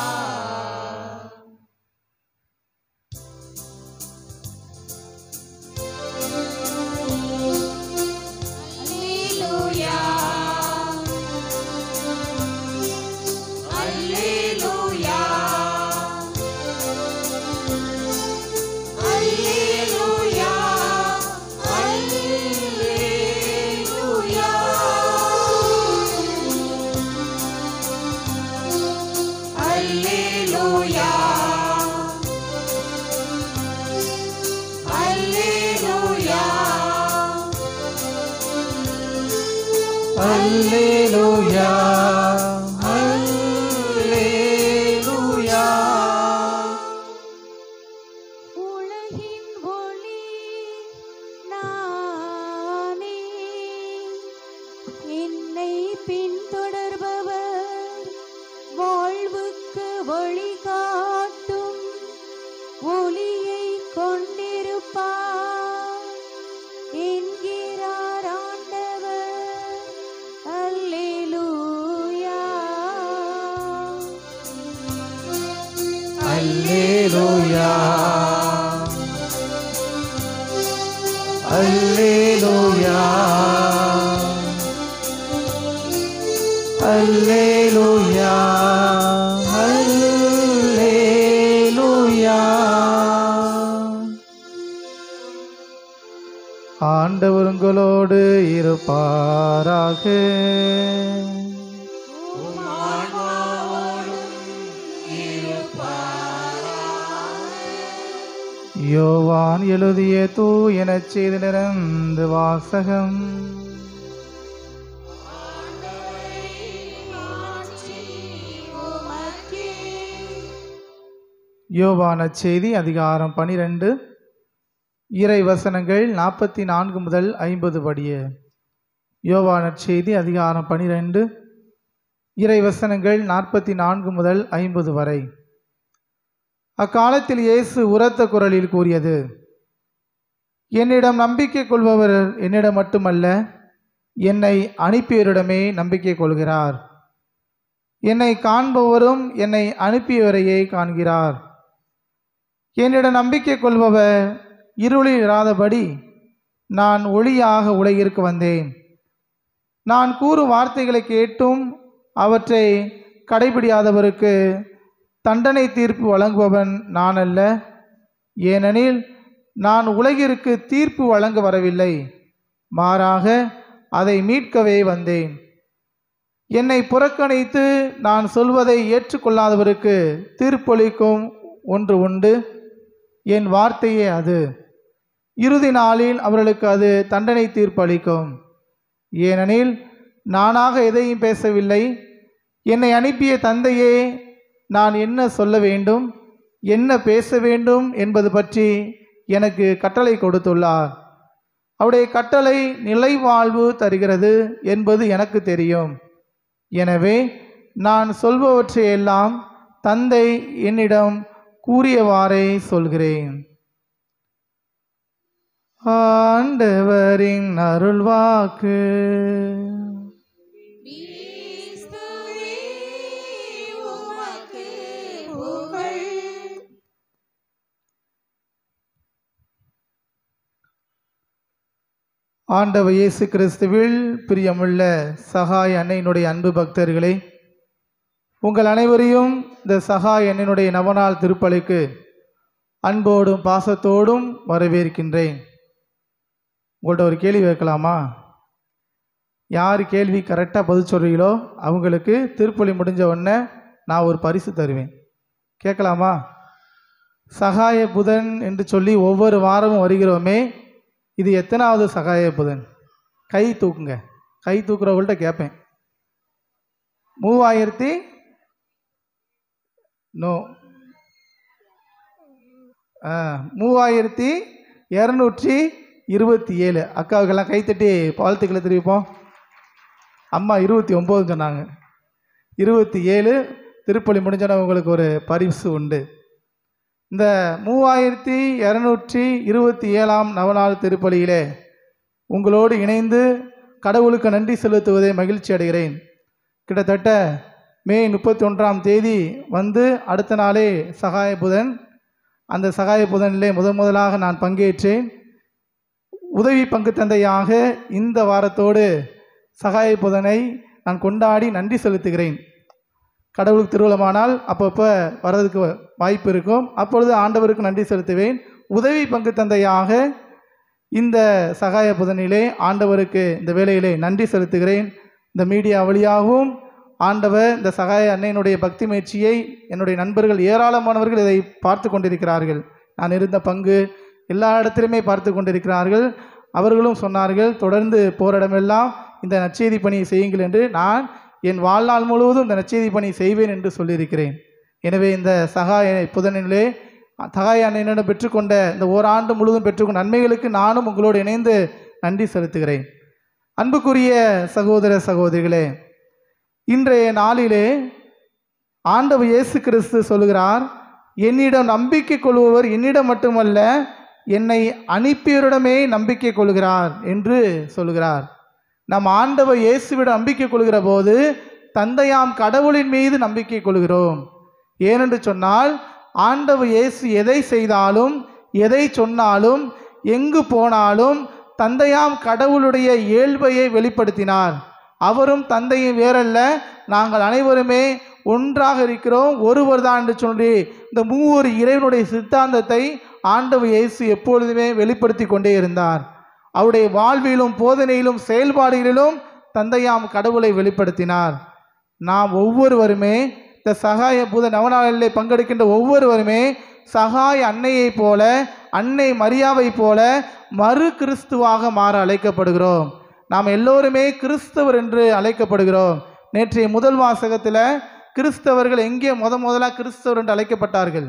அல்லேலூயா, அல்லேலூயா. உலகின் ஒளி நானே, என்னை பின்தொடர்பவர் வாழ்வுக்கு வழிகாட்டும் ஒளியை கொண்டிருப்பார் என்கிறார் ஆண்டவர். அல்லேலூயா, அல்லேலூயா, அல்லேலூயா, அல்லேலூயா, அல்லேலூயா. ஆண்டவர் உங்களோடு இருப்பாராக. யோவான் எழுதிய தூயன செய்திலிருந்து வாசகம். யோவான செய்தி அதிகாரம் பனிரெண்டு, இறை வசனங்கள் நாற்பத்தி நான்கு முதல் ஐம்பது படிய. யோவான செய்தி அதிகாரம் பனிரெண்டு, இறை வசனங்கள் நாற்பத்தி நான்கு முதல் ஐம்பது வரை. அக்காலத்தில் இயேசு உரத்த குரலில் கூறியது, என்னிடம் நம்பிக்கை கொள்பவர் என்னிடம் மட்டுமல்ல, என்னை அனுப்பியவரிடமே நம்பிக்கை கொள்கிறார். என்னை காண்பவரும் என்னை அனுப்பியவரையே காண்கிறார். என்னிடம் நம்பிக்கை கொள்பவர் இருளில் இராதபடி நான் ஒளியாக உலகிற்கு வந்தேன். நான் கூறும் வார்த்தைகளை கேட்டும் அவற்றை கடைபிடியாதவருக்கு தண்டனை தீர்ப்பு வழங்குபவன் நான் அல்ல. ஏனெனில் நான் உலகிற்கு தீர்ப்பு வழங்க வரவில்லை, மாறாக அதை மீட்கவே வந்தேன். என்னை புறக்கணித்து நான் சொல்வதை ஏற்றுக்கொள்ளாதவருக்கு தீர்ப்பளிக்கும் ஒன்று உண்டு, என் வார்த்தையே அது. இறுதி நாளில் அவர்களுக்கு அது தண்டனை தீர்ப்பு அளிக்கும். ஏனெனில் நானாக எதையும் பேசவில்லை, என்னை அனுப்பிய தந்தையே நான் என்ன சொல்ல வேண்டும், என்ன பேச வேண்டும் என்பது பற்றி எனக்கு கட்டளை கொடுத்துள்ளார். அவருடைய கட்டளை நிலை வாழ்வு தருகிறது என்பது எனக்கு தெரியும். எனவே நான் சொல்பவற்றையெல்லாம் தந்தை என்னிடம் கூறியவாறே சொல்கிறேன். ஆண்டவரின் அருள்வாக்கு. ஆண்டவர் இயேசு கிறிஸ்துவில் பிரியமுள்ள சகாய அன்னையினுடைய அன்பு பக்தர்களே, உங்கள் அனைவரையும் இந்த சகாய அன்னையினுடைய நவநாள் திருப்பலிக்கு அன்போடும் பாசத்தோடும் வரவேற்கின்றேன். உங்கள்கிட்ட ஒரு கேள்வி வைக்கலாமா? யார் கேள்வி கரெக்டாக பதில் சொல்கிறீங்களோ அவங்களுக்கு திருப்பலி முடிஞ்ச உடனே நான் ஒரு பரிசு தருவேன். கேட்கலாமா? சகாய புதன் என்று சொல்லி ஒவ்வொரு வாரமும் வருகிறோமே, இது எத்தனாவது சகாய புதன்? கை தூக்குங்க. கை தூக்குறவங்கள்ட்ட கேட்பேன். மூவாயிரத்தி நோ ஆ மூவாயிரத்தி இரநூற்றி இருபத்தி ஏழு. அக்காவுக்கெல்லாம் கைத்தட்டி வாழ்த்துக்களை தெரிவிப்போம். அம்மா இருபத்தி ஒம்பது சொன்னாங்க. இருபத்தி ஏழு திருப்பலி முடிஞ்சோன்னா உங்களுக்கு ஒரு பரிசு உண்டு. இந்த மூவாயிரத்தி இரநூற்றி இருபத்தி ஏழாம் நவநாள் திருப்பலியிலே உங்களோடு இணைந்து கடவுளுக்கு நன்றி செலுத்துவதை மகிழ்ச்சி அடைகிறேன். கிட்டத்தட்ட மே முப்பத்தி ஒன்றாம் தேதி வந்து அடுத்த நாளே சகாய புதன். அந்த சகாய புதனிலே முதன் முதலாக நான் பங்கேற்றேன். உதவி பங்கு தந்தையாக இந்த வாரத்தோடு சகாய புதனை நான் கொண்டாடி நன்றி செலுத்துகிறேன். கடவுளுக்கு திருவுளமானால் அப்பப்போ வர்றதுக்கு வாய்ப்பு இருக்கும், அப்பொழுது ஆண்டவருக்கு நன்றி செலுத்துவேன். உதவி பங்கு தந்தையாக இந்த சகாய புதனிலே ஆண்டவருக்கு இந்த வேளையிலே நன்றி செலுத்துகிறேன். இந்த மீடியா வழியாகவும் ஆண்டவர் இந்த சகாய அன்னையினுடைய பக்தி முயற்சியை என்னுடைய நண்பர்கள் ஏராளமானவர்கள் இதை பார்த்து கொண்டிருக்கிறார்கள். நான் இருந்த பங்கு எல்லா இடத்திலுமே பார்த்து கொண்டிருக்கிறார்கள். அவர்களும் சொன்னார்கள், தொடர்ந்து போரிடமெல்லாம் இந்த நற்செய்தி பணியை செய்யுங்கள் என்று. நான் என் வாழ்நாள் முழுவதும் இந்த நற்செய்தி பணி செய்வேன் என்று சொல்லியிருக்கிறேன். எனவே இந்த சகாய புதனிலே சகாய அன்னையிடம் பெற்றுக்கொண்ட இந்த ஓராண்டு முழுவதும் பெற்றுக்கொண்ட நன்மைகளுக்கு நானும் உங்களோடு இணைந்து நன்றி செலுத்துகிறேன். அன்புக்குரிய சகோதர சகோதரிகளே, இன்றைய நாளிலே ஆண்டவர் இயேசு கிறிஸ்து சொல்கிறார், என்னிடம் நம்பிக்கை கொள்பவர் என்னிடம் மட்டுமல்ல என்னை அனுப்பியவரிடமே நம்பிக்கை கொள்கிறார் என்று சொல்கிறார். நம் ஆண்டவர் இயேசுவிடம் நம்பிக்கை கொள்கிற போது தந்தையாம் கடவுளின் மீது நம்பிக்கை கொள்கிறோம். ஏனென்று சொன்னால் ஆண்டவர் இயேசு எதை செய்தாலும் எதை சொன்னாலும் எங்கு போனாலும் தந்தையாம் கடவுளுடைய இயல்பையை வெளிப்படுத்தினார். அவரும் தந்தையும் வேறல்ல, நாங்கள் அனைவருமே ஒன்றாக இருக்கிறோம், ஒருவர் தான் என்று சொல்லி இந்த மூவொரு இறைவனுடைய சித்தாந்தத்தை ஆண்டவர் இயேசு எப்பொழுதுமே வெளிப்படுத்தி கொண்டே இருந்தார். அவருடைய வாழ்விலும் போதனையிலும் செயல்பாடுகளிலும் தந்தையாம் கடவுளை வெளிப்படுத்தினார். நாம் ஒவ்வொருவருமே இந்த சகாய புத நவநாளிலே பங்கெடுக்கின்ற ஒவ்வொருவருமே சகாய அன்னையை போல, அன்னை மரியாவை போல மறு கிறிஸ்துவாக மாற அழைக்கப்படுகிறோம். நாம் எல்லோருமே கிறிஸ்தவர் என்று அழைக்கப்படுகிறோம். நேற்றைய முதல் வாசகத்தில் கிறிஸ்தவர்கள் எங்கே முத முதலாக கிறிஸ்தவர் என்று அழைக்கப்பட்டார்கள்?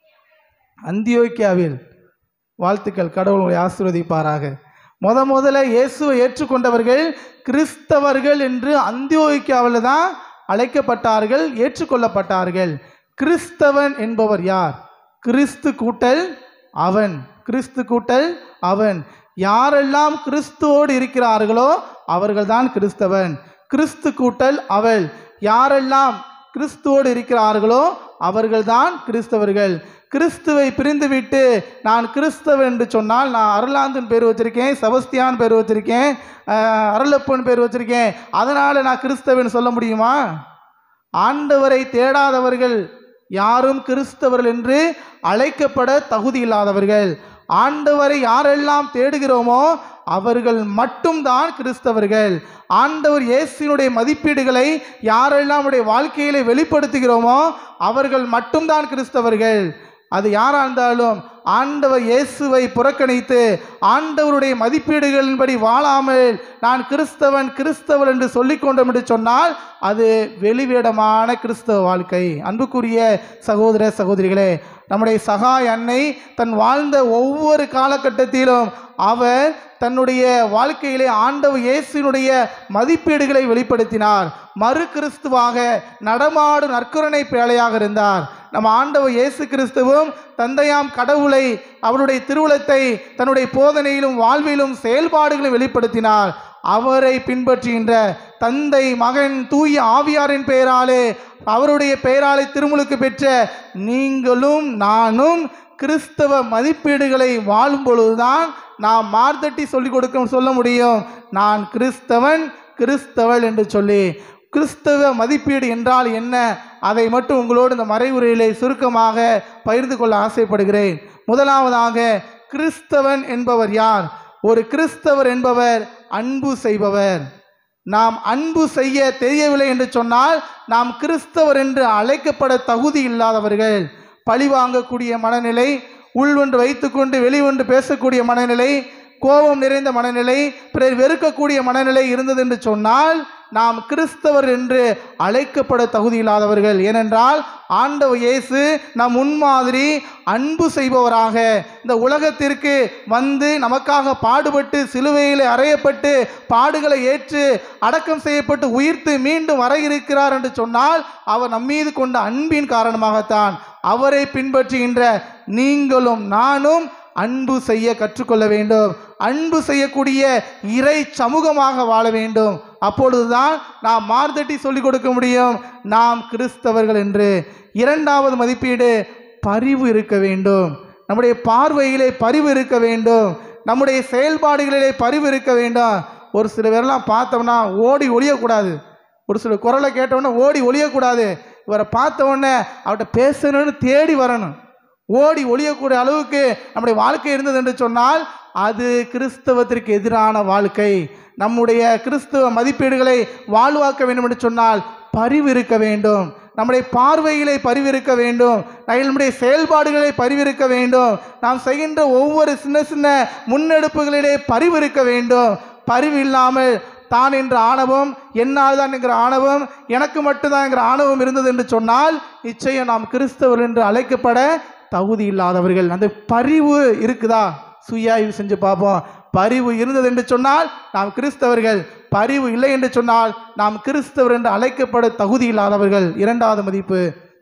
அந்தியோக்கியாவில். வாழ்த்துக்கள், கடவுளை ஆசீர்வதிப்பாராக. முத முதல்ல இயேசுவை ஏற்றுக்கொண்டவர்கள் கிறிஸ்தவர்கள் என்று அந்தியோக்கியாவில் தான் அழைக்கப்பட்டார்கள், ஏற்றுக்கொள்ளப்பட்டார்கள். கிறிஸ்தவன் என்பவர் யார்? கிறிஸ்து கூட்டல் அவன். கிறிஸ்து கூட்டல் அவன். யாரெல்லாம் கிறிஸ்துவோடு இருக்கிறார்களோ அவர்கள்தான் கிறிஸ்தவன். கிறிஸ்து கூட்டல் அவள். யாரெல்லாம் கிறிஸ்துவோடு இருக்கிறார்களோ அவர்கள்தான் கிறிஸ்தவர்கள். கிறிஸ்துவை பிரிந்துவிட்டு நான் கிறிஸ்தவன் என்று சொன்னால், நான் அருளாந்தன் பேர் வச்சிருக்கேன், செபஸ்தியான் பேர் வச்சிருக்கேன், அருளப்பன் பேர் வச்சிருக்கேன், அதனால் நான் கிறிஸ்தவன் சொல்ல முடியுமா? ஆண்டவரை தேடாதவர்கள் யாரும் கிறிஸ்தவர்கள் என்று அழைக்கப்பட தகுதி இல்லாதவர்கள். ஆண்டவரை யாரெல்லாம் தேடுகிறோமோ அவர்கள் மட்டும்தான் கிறிஸ்தவர்கள். ஆண்டவர் இயேசுவினுடைய மதிப்பீடுகளை யாரெல்லாம் நம்முடைய வாழ்க்கையிலே வெளிப்படுத்துகிறோமோ அவர்கள் மட்டும்தான் கிறிஸ்தவர்கள். அது யாராக இருந்தாலும் ஆண்டவர் இயேசுவை புறக்கணித்து ஆண்டவருடைய மதிப்பீடுகளின்படி வாழாமல் நான் கிறிஸ்தவன் கிறிஸ்தவன் என்று சொல்லிக்கொண்டோம் என்று சொன்னால் அது வெளிவேடமான கிறிஸ்தவ வாழ்க்கை. அன்புக்குரிய சகோதர சகோதரிகளே, நம்முடைய சகாய அன்னை தன் வாழ்ந்த ஒவ்வொரு காலகட்டத்திலும் அவர் தன்னுடைய வாழ்க்கையிலே ஆண்டவர் இயேசுவினுடைய மதிப்பீடுகளை வெளிப்படுத்தினார். மறு கிறிஸ்துவாக நடமாடும் நற்கருணை பேழையாக இருந்தார். நம்ம ஆண்டவர் இயேசு கிறிஸ்துவும் தந்தையாம் கடவுளை, அவருடைய திருவுளத்தை தன்னுடைய போதனையிலும் வாழ்விலும் செயல்பாடுகளும் வெளிப்படுத்தினார். அவரை பின்பற்றுகின்ற தந்தை மகன் தூய ஆவியாரின் பெயராலே, அவருடைய பெயராலே திருமுழுக்கு பெற்ற நீங்களும் நானும் கிறிஸ்தவ மதிப்பீடுகளை வாழும் பொழுதுதான் நாம் மார்த்தட்டி சொல்லிக் கொடுக்க சொல்ல முடியும், நான் கிறிஸ்தவன் கிறிஸ்தவள் என்று சொல்லி. கிறிஸ்தவ மதிப்பீடு என்றால் என்ன, அதை மட்டும் உங்களோடு இந்த மறைவுரையிலே சுருக்கமாக பகிர்ந்து கொள்ள ஆசைப்படுகிறேன். முதலாவதாக, கிறிஸ்தவன் என்பவர் யார்? ஒரு கிறிஸ்தவர் என்பவர் அன்பு செய்பவர். நாம் அன்பு செய்ய தெரியவில்லை என்று சொன்னால் நாம் கிறிஸ்தவர் என்று அழைக்கப்பட தகுதி இல்லாதவர்கள். பழி வாங்கக்கூடிய மனநிலை, உள்வொன்று வைத்துக்கொண்டு வெளிவொன்று பேசக்கூடிய மனநிலை, கோபம் நிறைந்த மனநிலை, பிறர் வெறுக்கக்கூடிய மனநிலை இருந்தது என்று சொன்னால் நாம் கிறிஸ்தவர் என்று அழைக்கப்பட தகுதி இல்லாதவர்கள். ஏனென்றால் ஆண்டவர் இயேசு நம் முன்மாதிரி அன்பு செய்பவராக இந்த உலகத்திற்கு வந்து நமக்காக பாடுபட்டு சிலுவையில் அறையப்பட்டு பாடுகளை ஏற்று அடக்கம் செய்யப்பட்டு உயிர்த்து மீண்டும் வர இருக்கிறார் என்று சொன்னால் அவர் நம்மீது கொண்ட அன்பின் காரணமாகத்தான். அவரை பின்பற்றுகின்ற நீங்களும் நானும் அன்பு செய்ய கற்றுக்கொள்ள வேண்டும். அன்பு செய்யக்கூடிய இறை சமூகமாக வாழ வேண்டும். அப்பொழுதுதான் நாம் மார்தட்டி சொல்லிக் கொடுக்க முடியும் நாம் கிறிஸ்தவர்கள் என்று. இரண்டாவது மதிப்பீடு, பரிவு இருக்க வேண்டும். நம்முடைய பார்வையிலே பரிவு இருக்க வேண்டும். நம்முடைய செயல்பாடுகளிலே பரிவு இருக்க வேண்டும். ஒரு சில பேரெல்லாம் பார்த்தோம்னா ஓடி ஒளியக்கூடாது. ஒரு சில குரலை கேட்டவுடனே ஓடி ஒளியக்கூடாது. இவரை பார்த்த உடனே அவர்கிட்ட பேசணும்னு தேடி வரணும். ஓடி ஒளியக்கூடிய அளவுக்கு நம்முடைய வாழ்க்கை இருந்தது என்று சொன்னால் அது கிறிஸ்தவத்திற்கு எதிரான வாழ்க்கை. நம்முடைய கிறிஸ்தவ மதிப்பீடுகளை வாழ்வாக்க வேண்டும் என்று சொன்னால் பரிவு இருக்க வேண்டும். நம்முடைய பார்வையிலே பரிவு இருக்க வேண்டும். நம்முடைய செயல்பாடுகளை பரிவு இருக்க வேண்டும். நாம் செய்கின்ற ஒவ்வொரு சின்ன சின்ன முன்னெடுப்புகளிலே பரிவு இருக்க வேண்டும். பரிவு இல்லாமல் தான் என்ற ஆணவம், என்னால் தான் என்கிற ஆணவம், எனக்கு மட்டும்தான் என்கிற ஆணவம் இருந்தது என்று சொன்னால் நிச்சயம் நாம் கிறிஸ்தவர் என்று அழைக்கப்பட தகுதி இல்லாதவர்கள். அந்த பரிவு இருக்குதா? சுயாய்வு செஞ்சு பார்ப்போம். பரிவு இருந்தது என்று சொன்னால் நாம் கிறிஸ்தவர்கள், பரிவு இல்லை என்று சொன்னால் நாம் கிறிஸ்தவர் என்று அழைக்கப்பட தகுதி இல்லாதவர்கள். இரண்டாவது மதிப்பு.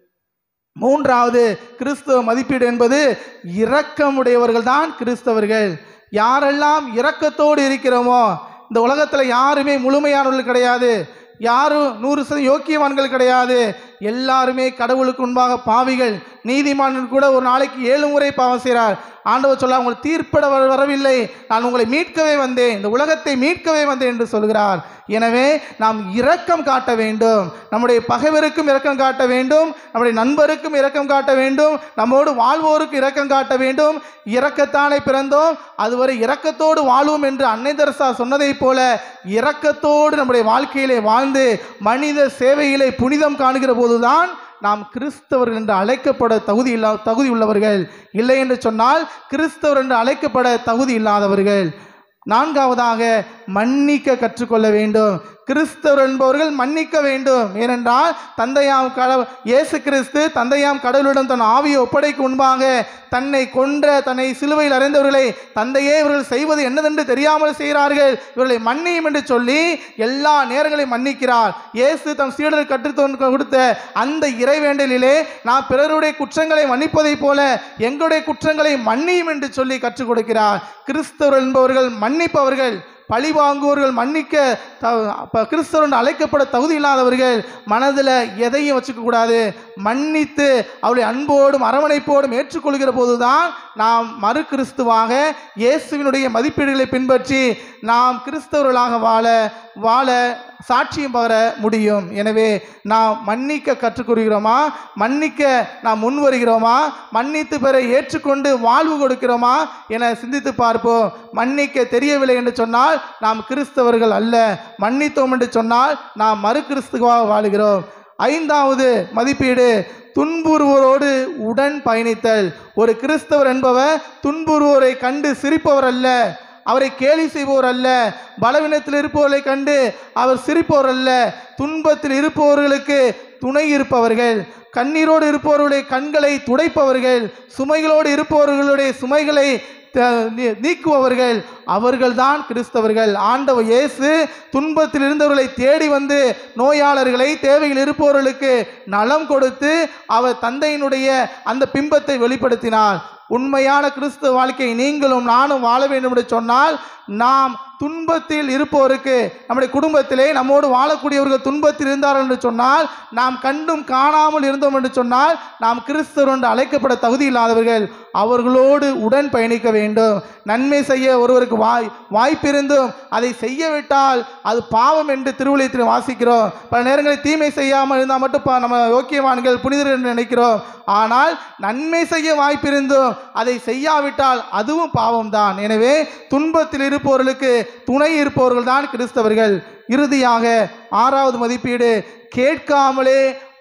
மூன்றாவது கிறிஸ்தவ மதிப்பீடு என்பது இரக்கமுடையவர்கள் தான் கிறிஸ்தவர்கள். யாரெல்லாம் இரக்கத்தோடு இருக்கிறோமோ, இந்த உலகத்தில் யாருமே முழுமையானவர்கள் கிடையாது, யாரும் நூறு சதவீதம் யோக்கியவான்கள் கிடையாது. எல்லாருமே கடவுளுக்கு முன்பாக பாவிகள். நீதிமான் கூட ஒரு நாளைக்கு ஏழு முறை பாவம் செய்கிறார். ஆண்டவர் சொல்ல, உங்களை தீர்ப்பிட வரவில்லை, நான் உங்களை மீட்கவே வந்தேன், இந்த உலகத்தை மீட்கவே வந்தேன் என்று சொல்கிறார். எனவே நாம் இரக்கம் காட்ட வேண்டும். நம்முடைய பகைவருக்கும் இரக்கம் காட்ட வேண்டும். நம்முடைய நண்பருக்கும் இரக்கம் காட்ட வேண்டும். நம்மோடு வாழ்வோருக்கு இரக்கம் காட்ட வேண்டும். இரக்கத்தானே பிறந்தோம், அதுவரை இரக்கத்தோடு வாழ்வோம் என்று அன்னை தெரசா சொன்னதை போல இரக்கத்தோடு நம்முடைய வாழ்க்கையிலே வாழ்ந்து மனித சேவையிலே புனிதம் காணுகிற போதுதான் நாம் கிறிஸ்தவர்கள் என்று அழைக்கப்பட தகுதி இல்லா தகுதி உள்ளவர்கள். இல்லை என்று சொன்னால் கிறிஸ்தவர் என்று அழைக்கப்பட தகுதி இல்லாதவர்கள். நான்காவதாக மன்னிக்க கற்றுக்கொள்ள வேண்டும். கிறிஸ்தவர் என்பவர்கள் மன்னிக்க வேண்டும். ஏனென்றால் தந்தையாம் கடவுள் இயேசு கிறிஸ்து தந்தையாம் கடவுளிடம் தன் ஆவியை ஒப்படைக்கு முன்பாக தன்னை கொன்ற, தன்னை சிலுவையில் அறைந்தவர்களை, தந்தையே இவர்கள் செய்வது என்னதென்று தெரியாமல் செய்கிறார்கள், இவர்களை மன்னியும் என்று சொல்லி எல்லா நேரங்களையும் மன்னிக்கிறார். இயேசு தம் சீடர்கள் கற்றுத் கொடுத்த அந்த இறைவேண்டலிலே நாம் பிறருடைய குற்றங்களை மன்னிப்பதைப் போல எங்களுடைய குற்றங்களை மன்னியும் என்று சொல்லி கற்றுக் கொடுக்கிறார். கிறிஸ்தவர் என்பவர்கள் மன்னிப்பவர்கள், பழி வாங்குவர்கள், மன்னிக்க கிறிஸ்தவன் அழைக்கப்பட தகுதி இல்லாதவர்கள். மனதில் எதையும் வச்சுக்க கூடாது. மன்னித்து அவளை அன்போடும் அரவணைப்போடும் ஏற்றுக்கொள்கிற போதுதான் நாம் மறு கிறிஸ்துவாக இயேசுவினுடைய மதிப்பீடுகளை பின்பற்றி நாம் கிறிஸ்தவர்களாக வாழ வாழ சாட்சியம் பகர முடியும். எனவே நாம் மன்னிக்க கற்றுக்கொள்கிறோமா? மன்னிக்க நாம் முன் வருகிறோமா? மன்னித்து பெற ஏற்றுக்கொண்டு வாழ்வு கொடுக்கிறோமா என சிந்தித்து பார்ப்போம். மன்னிக்க தெரியவில்லை என்று சொன்னால் நாம் கிறிஸ்தவர்கள் அல்ல. மன்னித்தோம் என்று சொன்னால் நாம் மறு கிறிஸ்துவாக வாழுகிறோம். ஐந்தாவது மதிப்பீடு, துன்புறுவோரோடு உடன் பயணித்தல். ஒரு கிறிஸ்தவர் என்பவர் துன்புறுவோரை கண்டு சிரிப்பவர் அல்ல, அவரை கேலி செய்பவர் அல்ல. பலவீனத்தில் இருப்பவர்களை கண்டு அவர் சிரிப்பவர் அல்ல. துன்பத்தில் இருப்பவர்களுக்கு துணை இருப்பவர்கள், கண்ணீரோடு இருப்பவர்களுடைய கண்களை துடைப்பவர்கள், சுமைகளோடு இருப்பவர்களுடைய சுமைகளை நீக்குபவர்கள், அவர்கள்தான் கிறிஸ்தவர்கள். ஆண்டவர் இயேசு துன்பத்தில் இருந்தவர்களை தேடி வந்து நோயாளர்களை, தேவையில் இருப்பவர்களுக்கு நலம் கொடுத்து அவர் தந்தையினுடைய அந்த பிம்பத்தை வெளிப்படுத்தினார். உண்மையான கிறிஸ்தவ வாழ்க்கை நீங்களும் நானும் வாழ வேண்டும் என்று சொன்னால் நாம் துன்பத்தில் இருப்பவருக்கு, நம்முடைய குடும்பத்திலே நம்மோடு வாழக்கூடியவர்கள் துன்பத்தில் இருந்தார்கள் என்று சொன்னால், நாம் கண்டும் காணாமல் இருந்தோம் என்று சொன்னால் நாம் கிறிஸ்தவர் என்று அழைக்கப்பட தகுதி இல்லாதவர்கள். அவர்களோடு உடன் பயணிக்க வேண்டும். நன்மை செய்ய ஒருவருக்கு வாய் வாய்ப்பிருந்தும் அதை செய்யவிட்டால் அது பாவம் என்று திருவிழையத்தில் வாசிக்கிறோம். பல நேரங்களில் தீமை செய்யாமல் இருந்தால் மட்டும் நம்ம யோக்கியவான்கள், புனிதர்கள் என்று நினைக்கிறோம். ஆனால் நன்மை செய்ய வாய்ப்பிருந்தும் அதை செய்யாவிட்டால் அதுவும் பாவம்தான். எனவே துன்பத்தில் இருப்பவர்களுக்கு துணை இருப்பவர்கள் தான் கிறிஸ்தவர்கள். இறுதியாக ஆறாவது மதிப்பீடு, கேட்காமலே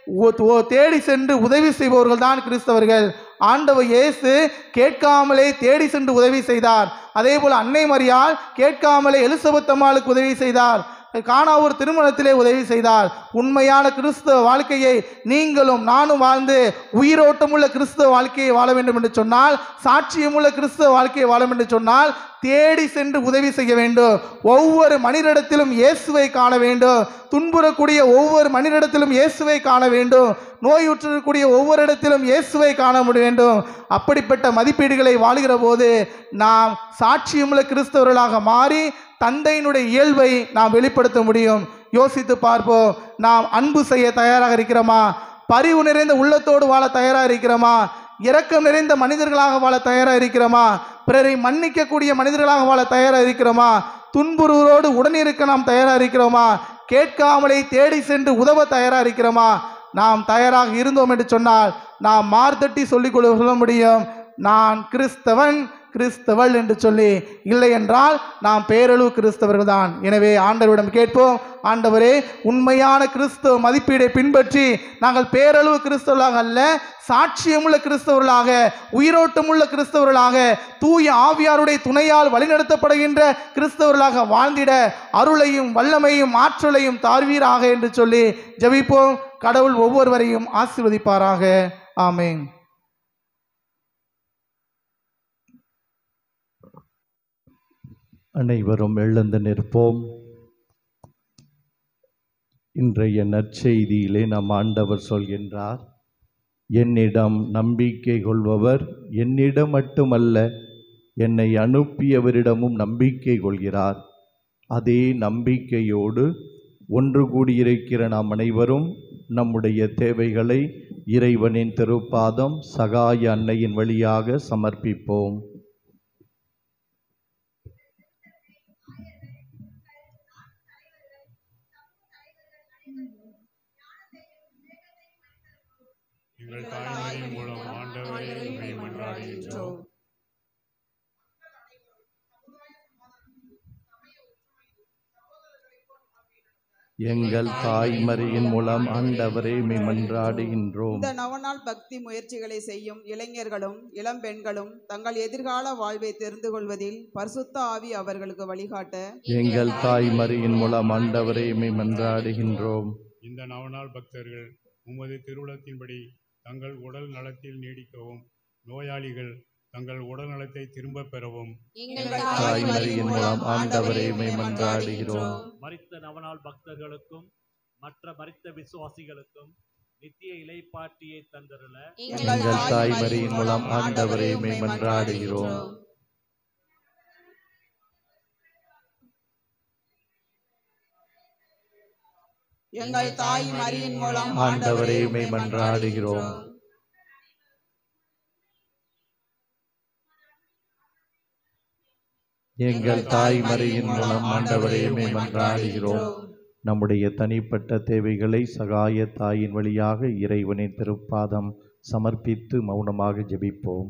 தேடி சென்று உதவி செய்பவர்கள் தான் கிறிஸ்தவர்கள். ஆண்டவர் இயேசு கேட்காமலே தேடி சென்று உதவி செய்தார். அதே போல் அன்னை மரியாள் கேட்காமலே எலிசபெத் அம்மாளுக்கு உதவி செய்தார். காணா ஒரு திருமணத்திலே உதவி செய்தார். உண்மையான கிறிஸ்தவ வாழ்க்கையை நீங்களும் நானும் வாழ்ந்து உயிரோட்டமுள்ள கிறிஸ்தவ வாழ்க்கையை வாழ வேண்டும் என்று சொன்னால், சாட்சியமுள்ள கிறிஸ்தவ வாழ்க்கையை வாழ வேண்டும் என்று சொன்னால் தேடி சென்று உதவி செய்ய வேண்டும். ஒவ்வொரு மனிதரிடத்திலும் இயேசுவை காண வேண்டும். துன்புறக்கூடிய ஒவ்வொரு மனிதரிடத்திலும் இயேசுவை காண வேண்டும். நோயுற்றிருக்கக்கூடிய ஒவ்வொரு இடத்திலும் இயேசுவை காண வேண்டும். அப்படிப்பட்ட மதிப்பீடுகளை வாழுகிற போது நாம் சாட்சியமுள்ள கிறிஸ்தவர்களாக மாறி தந்தையினுடைய இயல்பை நாம் வெளிப்படுத்த முடியும். யோசித்து பார்ப்போம். நாம் அன்பு செய்ய தயாராக இருக்கிறோமா? பரிவு நிறைந்த உள்ளத்தோடு வாழ தயாராக இருக்கிறோமா? இரக்கம் நிறைந்த மனிதர்களாக வாழ தயாராக இருக்கிறோமா? பிறரை மன்னிக்கக்கூடிய மனிதர்களாக வாழ தயாராக இருக்கிறோமா? துன்புறுவோடு உடனிருக்க நாம் தயாராக இருக்கிறோமா? கேட்காமலே தேடி சென்று உதவ தயாராக இருக்கிறோமா? நாம் தயாராக இருந்தோம் என்று சொன்னால் நாம் மார்த்தட்டி சொல்லிக் கொள்ள சொல்ல முடியும், நான் கிறிஸ்தவன் கிறிஸ்தவள் என்று சொல்லி. இல்லை என்றால் நாம் பேரளவு கிறிஸ்தவர்கள் தான். எனவே ஆண்டவரிடம் கேட்போம், ஆண்டவரே, உண்மையான கிறிஸ்தவ மதிப்பீடை பின்பற்றி நாங்கள் பேரளவு கிறிஸ்தவர்களாக அல்ல, சாட்சியமுள்ள கிறிஸ்தவர்களாக, உயிரோட்டமுள்ள கிறிஸ்தவர்களாக, தூய ஆவியாருடைய துணையால் வழிநடத்தப்படுகின்ற கிறிஸ்தவர்களாக வாழ்ந்திட அருளையும் வல்லமையும் ஆற்றலையும் தார்வீராக என்று சொல்லி ஜெபிப்போம். கடவுள் ஒவ்வொருவரையும் ஆசீர்வதிப்பாராக. ஆமென். அனைவரும் எழுந்து நிற்போம். இன்றைய நற்செய்தியிலே நம் ஆண்டவர் சொல்கின்றார், என்னிடம் நம்பிக்கை கொள்பவர் என்னிடம் மட்டுமல்ல, என்னை அனுப்பியவரிடமும் நம்பிக்கை கொள்கிறார். அதே நம்பிக்கையோடு ஒன்று கூடியிருக்கிற நாம் அனைவரும் நம்முடைய தேவைகளை இறைவனின் திருப்பாதம் சகாய அன்னையின் வழியாக சமர்ப்பிப்போம். எங்கள் தாய்மொழியின் மூலம் ஆண்டவரை உம்மை மன்றாடுகின்றோம். எங்கள் தாய்மறியின் மூலம் ஆண்டவரை உம்மை மன்றாடுகின்றோம். இந்த நவநாள் பக்தி முயற்சிகளை செய்யும் இளைஞர்களும் இளம் பெண்களும் தங்கள் எதிர்கால வாழ்வை தெரிந்து கொள்வதில் பரிசுத்த ஆவி அவர்களுக்கு வழிகாட்ட எங்கள் தாய்மறியின் மூலம் ஆண்டவரை உம்மை மன்றாடுகின்றோம். இந்த நவநாள் பக்தர்கள் உமது திருவுளத்தின்படி தங்கள் உடல் நலத்தில் நீடிக்கவும், நோயாளிகள் தங்கள் உடல் நலத்தை திரும்ப பெறவும் தாய்மறியின் மூலம் ஆண்டவரை உம்மை மன்றாடுகிறோம். மரித்த நவநாள் பக்தர்களுக்கும் மற்ற மரித்த விசுவாசிகளுக்கும் நித்திய இளைப்பாற்றியை தந்தருள எங்கள் தாய்மறியின் மூலம் ஆண்டவரை உம்மை மன்றாடுகிறோம். எங்கள் தாய் மரியின் மூலம் ஆண்டவரை உம்மை மன்றாடுகிறோம். எங்கள் தாய்மறியின் மூலம் ஆண்டவரை உம்மை மன்றாடுகிறோம். நம்முடைய தனிப்பட்ட தேவைகளை சகாய தாயின் வழியாக இறைவனின் திருப்பாதம் சமர்ப்பித்து மௌனமாக ஜெபிப்போம்.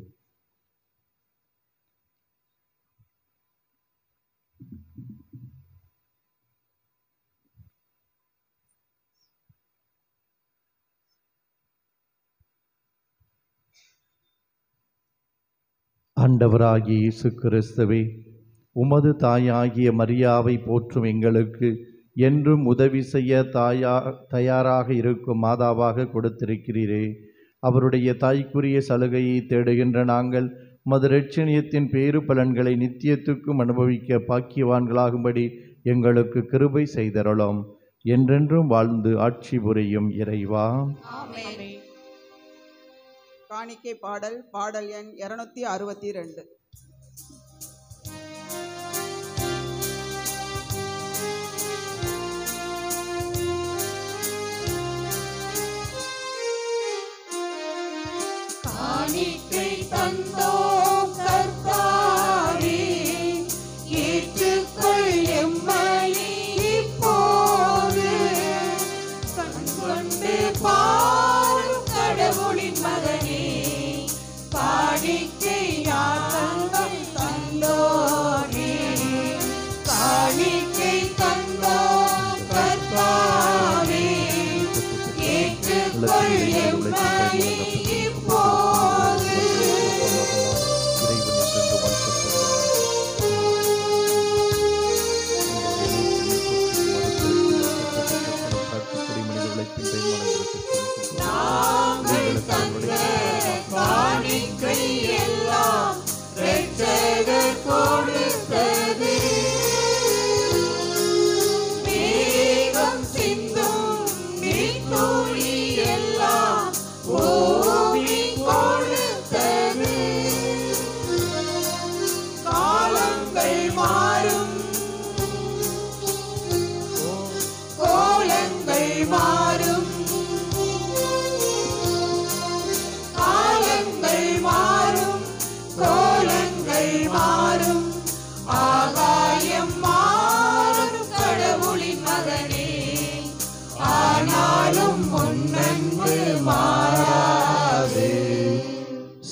ஆண்டவராகிய இயேசு கிறிஸ்துவே, உமது தாயாகிய மரியாவை போற்றும் எங்களுக்கு என்றும் உதவி செய்ய தாயா தயாராக இருக்கும் மாதாவாக கொடுத்திருக்கிறீரே. அவருடைய தாய்க்குரிய சலுகையை தேடுகின்ற நாங்கள் மது இரட்சணியத்தின் பேறு பலன்களை நித்தியத்துக்கும் அனுபவிக்க பாக்கியவான்களாகும்படி எங்களுக்கு கிருபை செய்தருளும். என்றென்றும் வாழ்ந்து ஆட்சி புரியும் இறைவா. காணிக்கை பாடல் பாடல் எண் இருநூத்தி அறுபத்தி ரெண்டு. காணிக்கை தந்தோம் கர்த்தாவே, ஏற்றுக்கொள் எம்மை இப்போது. கண்கொண்டு பாரும் கடவுளின் மகனே, காணிக்கை யார்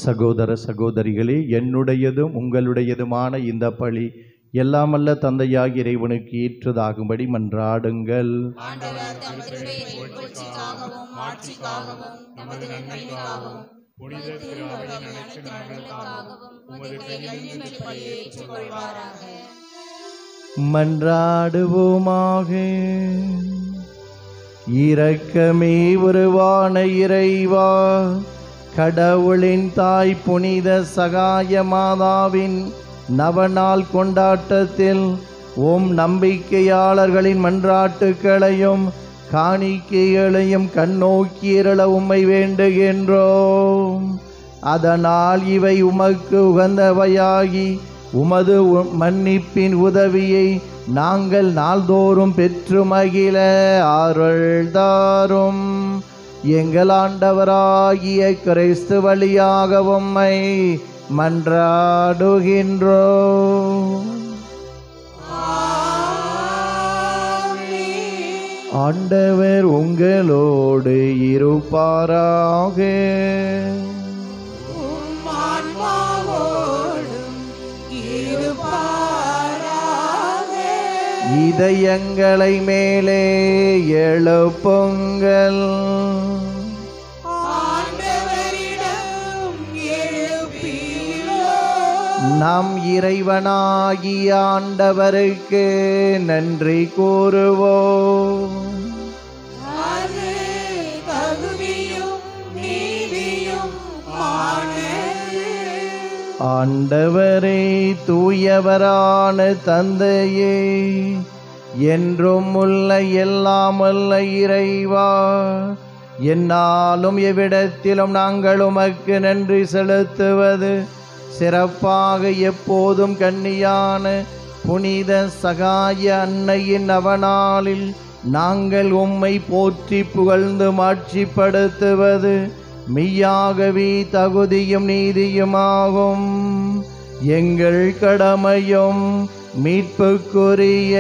சகோதர சகோதரிகளே, என்னுடையதும் உங்களுடையதுமான இந்த பலி எல்லாமல்ல தந்தையாகிய இறைவனுக்கு ஏற்றதாகும்படி மன்றாடுங்கள். ஆண்டவர் தமது திருப்பெயரின் புகழ்ச்சிக்காகவும் மாட்சிக்காகவும் நமது நன்மைக்காகவும் புனித திரு அவையின் அனைத்து நலன்களுக்காகவும் உமது கையிலிருந்து பலியை ஏற்றுக்கொள்வாராக. மன்றாடுவோமாக. இரக்கமே உருவான இறைவா, கடவுளின் தாய் புனித சகாய மாதாவின் நவநாள் கொண்டாட்டத்தில் ஓம் நம்பிக்கையாளர்களின் மன்றாட்டுக்களையும் காணிக்கைகளையும் கண்ணோக்கியருள உம்மை வேண்டுகின்றோம். அதனால் இவை உமக்கு உகந்தவையாகி உமது மன்னிப்பின் உதவியை நாங்கள் நாள்தோறும் பெற்று மகிழ அருள் தாரும். எங்கள் ஆண்டவராகிய கிறிஸ்து வழியாக உம்மை மன்றாடுகின்றோம். ஆண்டவர் உங்களோடு இருப்பாராக. இதயங்களை மேலே எழுப்புங்கள். நம் இறைவனாகிய ஆண்டவருக்கு நன்றி கூறுவோம். ஆண்டவரே, தூயவரான தந்தையே, என்றும் உள்ள எல்லாம் வல்ல இறைவா, என்னாலும் எவ்விடத்திலும் நாங்கள் உமக்கு நன்றி செலுத்துவது சிறப்பாக எப்போதும் கன்னியான புனித சகாய அன்னையின் நவநாளில் நாங்கள் உம்மை போற்றி புகழ்ந்து மாட்சிப்படுத்துவது மெய்யாகவே தகுதியும் நீதியுமாகும். எங்கள் கடமையும் மீட்புக்குரிய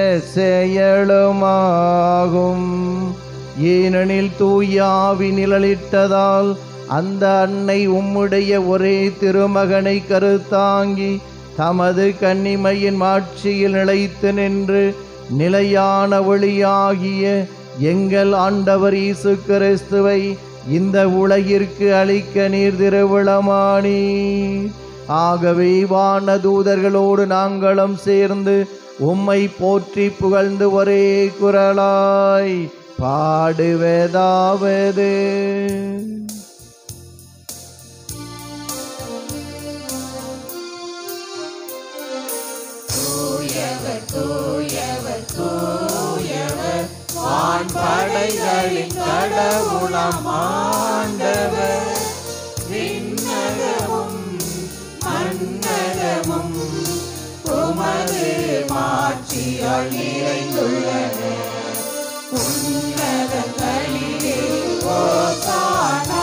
செயலுமாகும். ஏனெனில் தூயாவி நிழலிட்டதால் அந்த அன்னை உம்முடைய ஒரே திருமகனை கருத்தாங்கி தமது கன்னிமையின் மாட்சியில் நிலைத்து நின்று நிலையான ஒளியாகிய எங்கள் ஆண்டவர் இயேசு கிறிஸ்துவை இந்த உலகிற்கு அளிக்க நீர் திருவிழமானீர். ஆகவே வானதூதர்களோடு நாங்களும் சேர்ந்து உம்மை போற்றி புகழ்ந்து ஒரே குரலாய் பாடுவதாவது: தூயவர் தூயவர் தூயவர் வான்படைகளின் கடவுளாம் ஆண்டவர். விண்ணகமும் மண்ணகமும் உமது மாட்சியால் நிறைந்துள்ளன. உன்னதங்களிலே ஓசானா,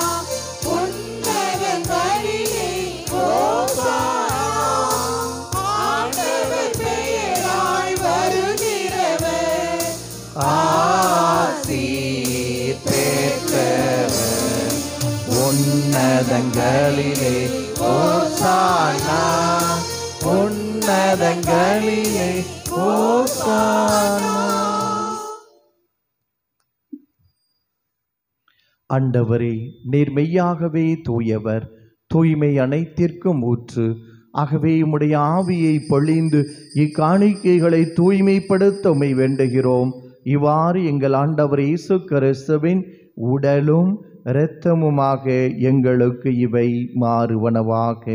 உன்னதங்களிலே ஓசானா. ஆண்டவர் பெயரால் வருகிறவர் ஆசீர் பெற்றவர். உன்னதங்களிலே ஓசானா, உன்னதங்களிலே ஓசானா. ஆண்டவரே, நீர் மெய்யாகவே தூயவர், தூய்மை அனைத்திற்கும் ஊற்று. ஆகவே உம்முடைய ஆவியை பொழிந்து இக்காணிக்கைகளை தூய்மைப்படுத்த உம்மை வேண்டுகிறோம். இவ்வாறு எங்கள் ஆண்டவர் இயேசு கிறிஸ்துவின் உடலும் இரத்தமுமாக எங்களுக்கு இவை மாறுவனவாக.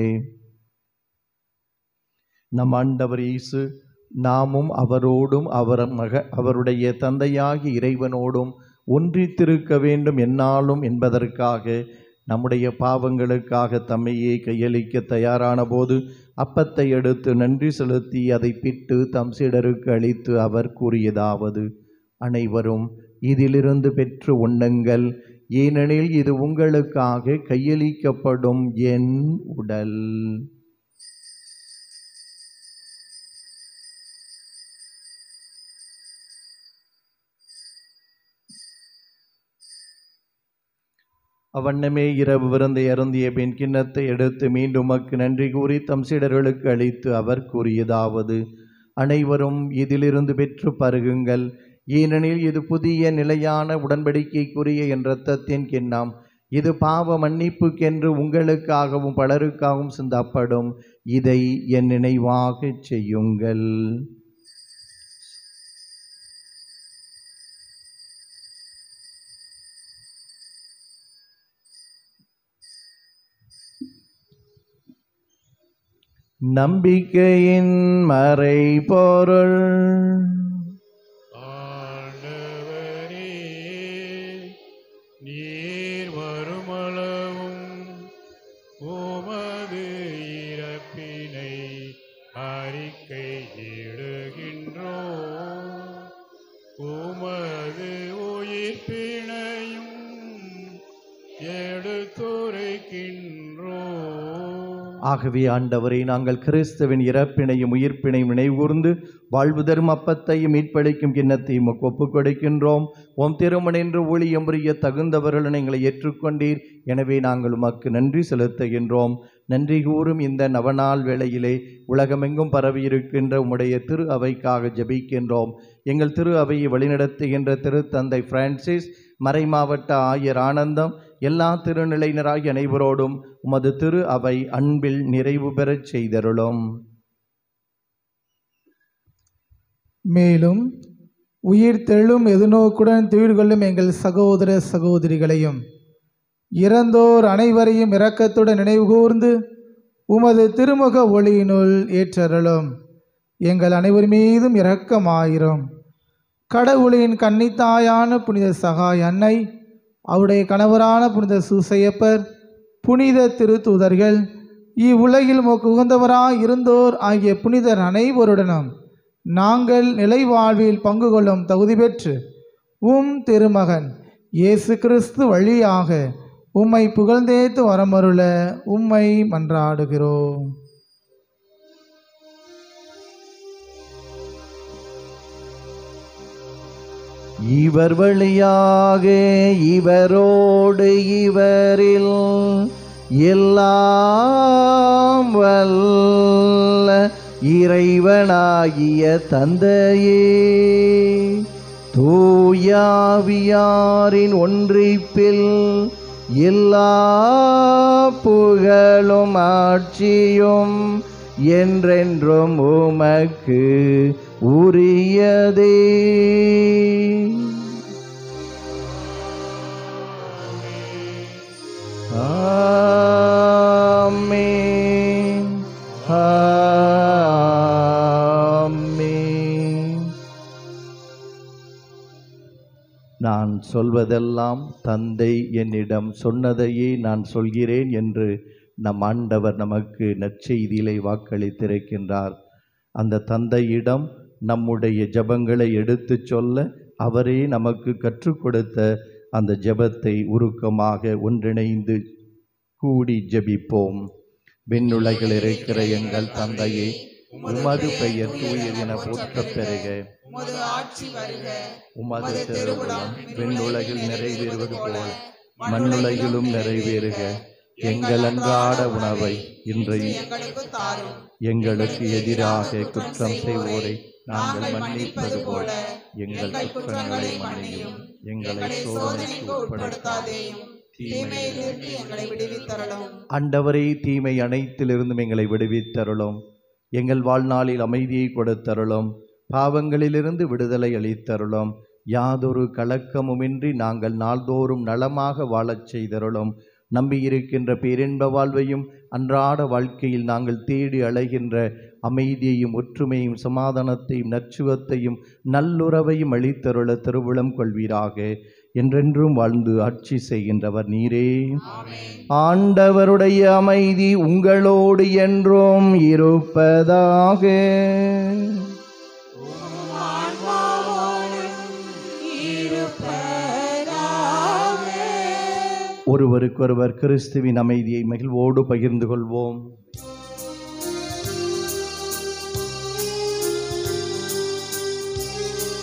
நம் ஆண்டவர் இயேசு நாமும் அவரோடும் அவர் மக அவருடைய தந்தையாகிய இறைவனோடும் ஒன்றித்திருக்க வேண்டும் என்னாலும் என்பதற்காக நம்முடைய பாவங்களுக்காக தம்மையே கையளிக்க தயாரான போது அப்பத்தை எடுத்து நன்றி செலுத்தி அதை பிட்டு தம் சீடருக்கு அளித்து அவர் கூறியதாவது: அனைவரும் இதிலிருந்து பெற்று உண்ணுங்கள், ஏனெனில் இது உங்களுக்காக கையளிக்கப்படும் என் உடல். அவ்வண்ணமே இரவு விருந்தை அருந்திய பின் கிண்ணத்தை எடுத்து மீண்டும் உமக்கு நன்றி கூறி தம் சீடர்களுக்கு அளித்து அவர் கூறியதாவது: அனைவரும் இதிலிருந்து பெற்று பருகுங்கள், ஏனெனில் இது புதிய நிலையான உடன்படிக்கைக்குரிய என் இரத்தத்தின் கிண்ணம். இது பாவ மன்னிப்புக்கென்று உங்களுக்காகவும் பலருக்காகவும் சிந்தப்படும். இதை என் நினைவாகச் செய்யுங்கள். நம்பிக்கையின் மறைபொருள். ஆண்டவரே, நீர் வருமளவும் உமது இறப்பினை அறிக்கையிடுகின்றோம், உமது உயிர்ப்பினையும் எடுத்துரைக்கின்றோம். ஆகவே ஆண்டவரை, நாங்கள் கிறிஸ்துவின் இறப்பினையும் உயிர்ப்பினையும் நினைவுகூர்ந்து வாழ்வு தரும் அப்பத்தையும் மீட்பளிக்கும் கிண்ணத்தையும் உமக்கு ஒப்புக் கொடுக்கின்றோம். உம் திருமணென்று ஊழியம் புரிய தகுந்தவர்கள் எங்களை ஏற்றுக்கொண்டீர். எனவே நாங்கள் உமக்கு நன்றி செலுத்துகின்றோம். நன்றி கூறும் இந்த நவநாள் வேளையிலே உலகமெங்கும் பரவியிருக்கின்ற உம்முடைய திரு அவைக்காக ஜெபிக்கின்றோம். எங்கள் திரு அவையை வழிநடத்துகின்ற திருத்தந்தை பிரான்சிஸ், மறைமாவட்ட ஆயர் ஆனந்தம், எல்லா திருநிலையினராகிய அனைவரோடும் உமது திரு அவை அன்பில் நிறைவு பெறச் செய்தருளும். மேலும் உயிர் தெழும் எதிர்நோக்குடன் துயிர் கொள்ளும் எங்கள் சகோதர சகோதரிகளையும் இறந்தோர் அனைவரையும் இரக்கத்துடன் நினைவுகூர்ந்து உமது திருமுக ஒளியினுள் ஏற்றருளும். எங்கள் அனைவர் மீதும் இரக்கமாயிரும். கடவுளின் கன்னித்தாயான புனித சகாய் அன்னை, அவருடைய கணவரான புனித சூசையப்பர், புனித திருத்தூதர்கள், இவ்வுலகில் மோக்கு உகந்தவராய் இருந்தோர் ஆகிய புனிதர் அனைவருடனும் நாங்கள் நிலை வாழ்வில் பங்கு கொள்ளும் தகுதி பெற்று உம் திருமகன் இயேசு கிறிஸ்து வழியாக உம்மை புகழ்ந்தேத்து வரமருள உம்மை மன்றாடுகிறோம். இவர் வழியாக இவரோடு இவரில் எல்லாம் வல்ல இறைவனாகிய தந்தையே, தூயாவியாரின் ஒன்றிப்பில் எல்லா புகழும் ஆட்சியும் என்றென்றும் உமக்கு உரியதே. ஆமென், ஆமென். நான் சொல்வதெல்லாம் தந்தை என்னிடம் சொன்னதையே நான் சொல்கிறேன் என்று நம் ஆண்டவர் நமக்கு நற்செய்தியிலே வாக்களித்திருக்கின்றார். அந்த தந்தையிடம் நம்முடைய ஜெபங்களை எடுத்து சொல்ல அவரே நமக்கு கற்றுக் கொடுத்த அந்த ஜெபத்தை உருக்கமாக ஒன்றிணைந்து கூடி ஜெபிப்போம். விண்ணுலகில் இருக்கிற எங்கள் தந்தையே, உமது பெயர் தூயதென போற்றப் பெறுக. உமது ஆட்சி வருக. உமது திருவுளம் விண்ணுலகில் நிறைவேறுவது போல மண்ணுலகிலும் நிறைவேறுக. எங்கள் அன்றாட உணவை இன்று எங்களுக்கு தாரும். எங்களுக்கு எதிராக குற்றம் செய்வோரை நாங்கள் மன்னிப்பது போல எங்கள் குற்றங்களை மன்னியும். எங்களை சோதனைக்கு உட்படுத்தாதேயும், தீமையிலிருந்து எங்களை விடுவித்தருளும். ஆண்டவரே, தீமை அனைத்திலிருந்தும் எங்களை விடுவித்தருளும். எங்கள் வாழ்நாளில் அமைதியை கொடுத்தருளும். பாவங்களிலிருந்து விடுதலை அளித்தருளும். யாதொரு கலக்கமுமின்றி நாங்கள் நாள்தோறும் நலமாக வாழச் செய்தருளும். நம்பியிருக்கின்ற பேரின்ப வாழ்வையும் அன்றாட வாழ்க்கையில் நாங்கள் தேடி அலைகின்ற அமைதியையும் ஒற்றுமையும் சமாதானத்தையும் நற்சுவத்தையும் நல்லுறவையும் அளித்தருள திருவுளம் கொள்வீராக. என்றென்றும் வாழ்ந்து ஆட்சி செய்கின்றவர் நீரே. ஆண்டவருடைய அமைதி உங்களோடு என்றும் இருப்பதாக. ஒருவருக்கொருவர் கிறிஸ்துவின் அமைதியை மகிழ்வோடு பகிர்ந்து கொள்வோம்.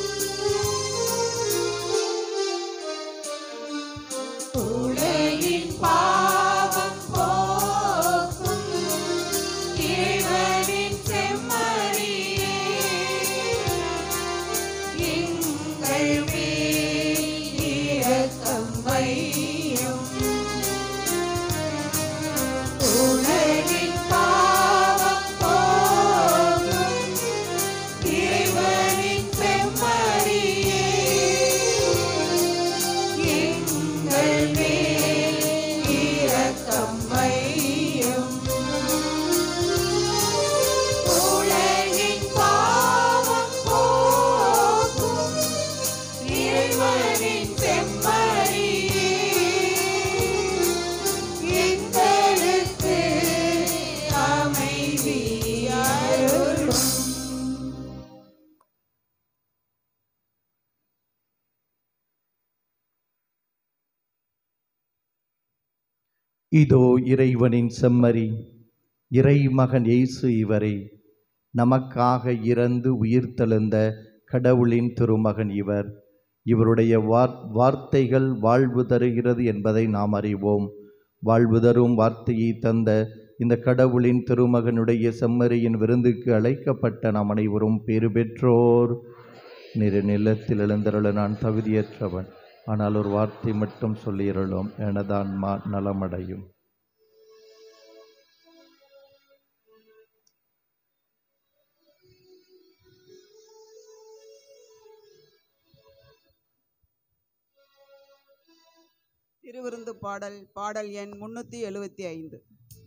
உலகின் இதோ இறைவனின் செம்மறி, இறைமகன் இயேசு இவரே. நமக்காக இறந்து உயிர்த்தெழுந்த கடவுளின் திருமகன் இவர். இவருடைய வார் வார்த்தைகள் வாழ்வு தருகிறது என்பதை நாம் அறிவோம். வாழ்வு தரும் வார்த்தையை தந்த இந்த கடவுளின் திருமகனுடைய செம்மறியின் விருந்துக்கு அழைக்கப்பட்ட நாம் அனைவரும் பேறு பெற்றோர். நிற நிலத்தில் எழுந்தருள நான் தகுதியற்றவன், ஆனால் ஒரு வார்த்தை மட்டும் சொல்லியருளும், எனது ஆன்மா நலமடையும். திருவிருந்து பாடல் பாடல் எண் முன்னூற்றி எழுபத்தி ஐந்து.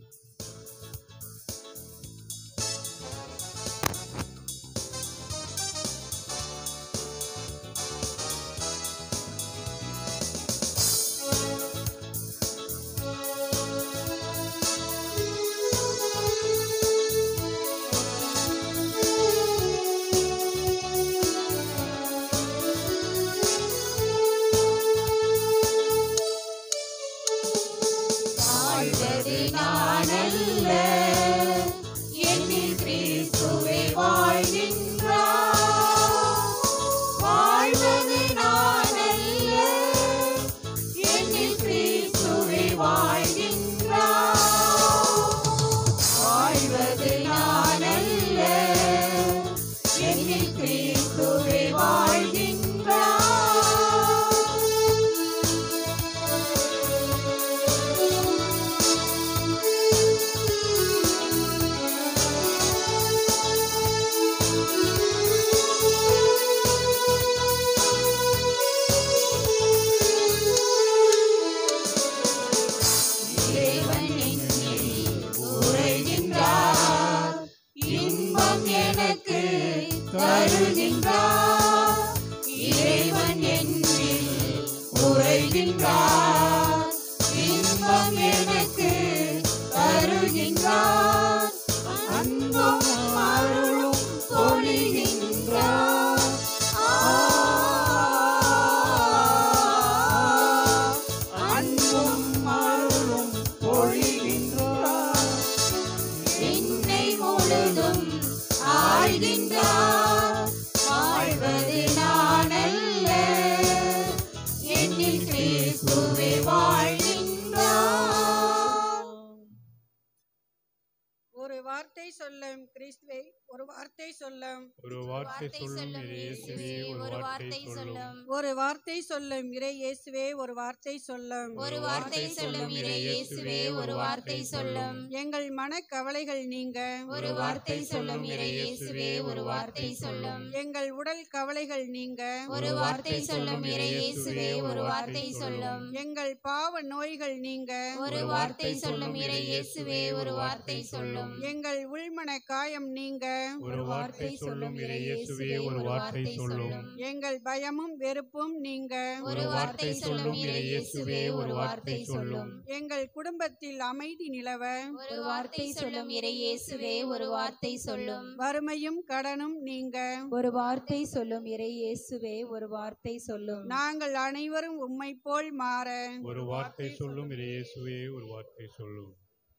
சொல்லும் கிறிஸ்துவே, ஒரு வார்த்தை சொல்லும். ஒரு வார்த்தை சொல்லும் இயேசுவே, ஒரு வார்த்தை சொல்லும். ஒரு வார்த்தை சொல்லும் இறை இயேசுவே, ஒரு வார்த்தை சொல்லும். ஒரு வார்த்தை சொல்லும் இறை இயேசுவே, ஒரு வார்த்தை சொல்லும். எங்கள் மனக்கவலைகள் நீங்க ஒரு வார்த்தை சொல்லும் இறை இயேசுவே, ஒரு வார்த்தை சொல்லும். எங்கள் உடல் கவலைகள் நீங்க ஒரு வார்த்தை சொல்லும் இறை இயேசுவே, ஒரு வார்த்தை சொல்லும். எங்கள் பாவ நோய்கள் நீங்க ஒரு வார்த்தை சொல்லும் இறை இயேசுவே, ஒரு வார்த்தை சொல்லும். எங்கள் உள்மன காயம் நீங்க ஒரு வார்த்தை சொல்லும் இறை இயேசுவே, ஒரு வார்த்தை சொல்லும். எங்கள் பயமும் வெறுப்பும் நீங்க ஒரு வார்த்தை சொல்லும் இறை இயேசுவே, ஒரு வார்த்தை சொல்லும். எங்கள் குடும்பத்தில் அமைதி நிலவ ஒரு வார்த்தை சொல்லும் இறை இயேசுவே, ஒரு வார்த்தை சொல்லும். வறுமையும் கடனும் நீங்க ஒரு வார்த்தை சொல்லும் இறை இயேசுவே, ஒரு வார்த்தை சொல்லும். நாங்கள் அனைவரும் உம்மை போல் மாற ஒரு வார்த்தை சொல்லும் இறை இயேசுவே, ஒரு வார்த்தை சொல்லும்.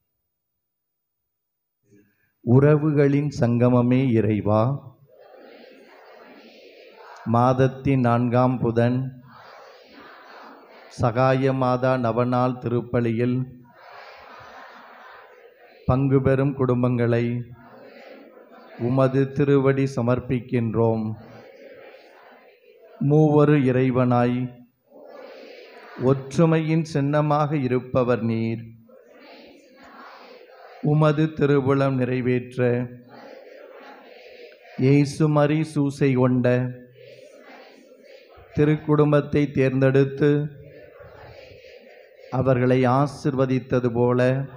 உறவுகளின் சங்கமமே இறைவா, மாதத்தின் நான்காம் புதன் சகாய மாதா நவநாள் திருப்பலியில் பங்கு பெறும் குடும்பங்களை உமது திருவடி சமர்ப்பிக்கின்றோம். மூவரு இறைவனாய் ஒற்றுமையின் சின்னமாக இருப்பவர் நீர். உமது திருவுளம் நிறைவேற்ற இயேசு மரி சூசை கொண்ட திருக்குடும்பத்தை தேர்ந்தெடுத்து அவர்களை ஆசிர்வதித்தது போல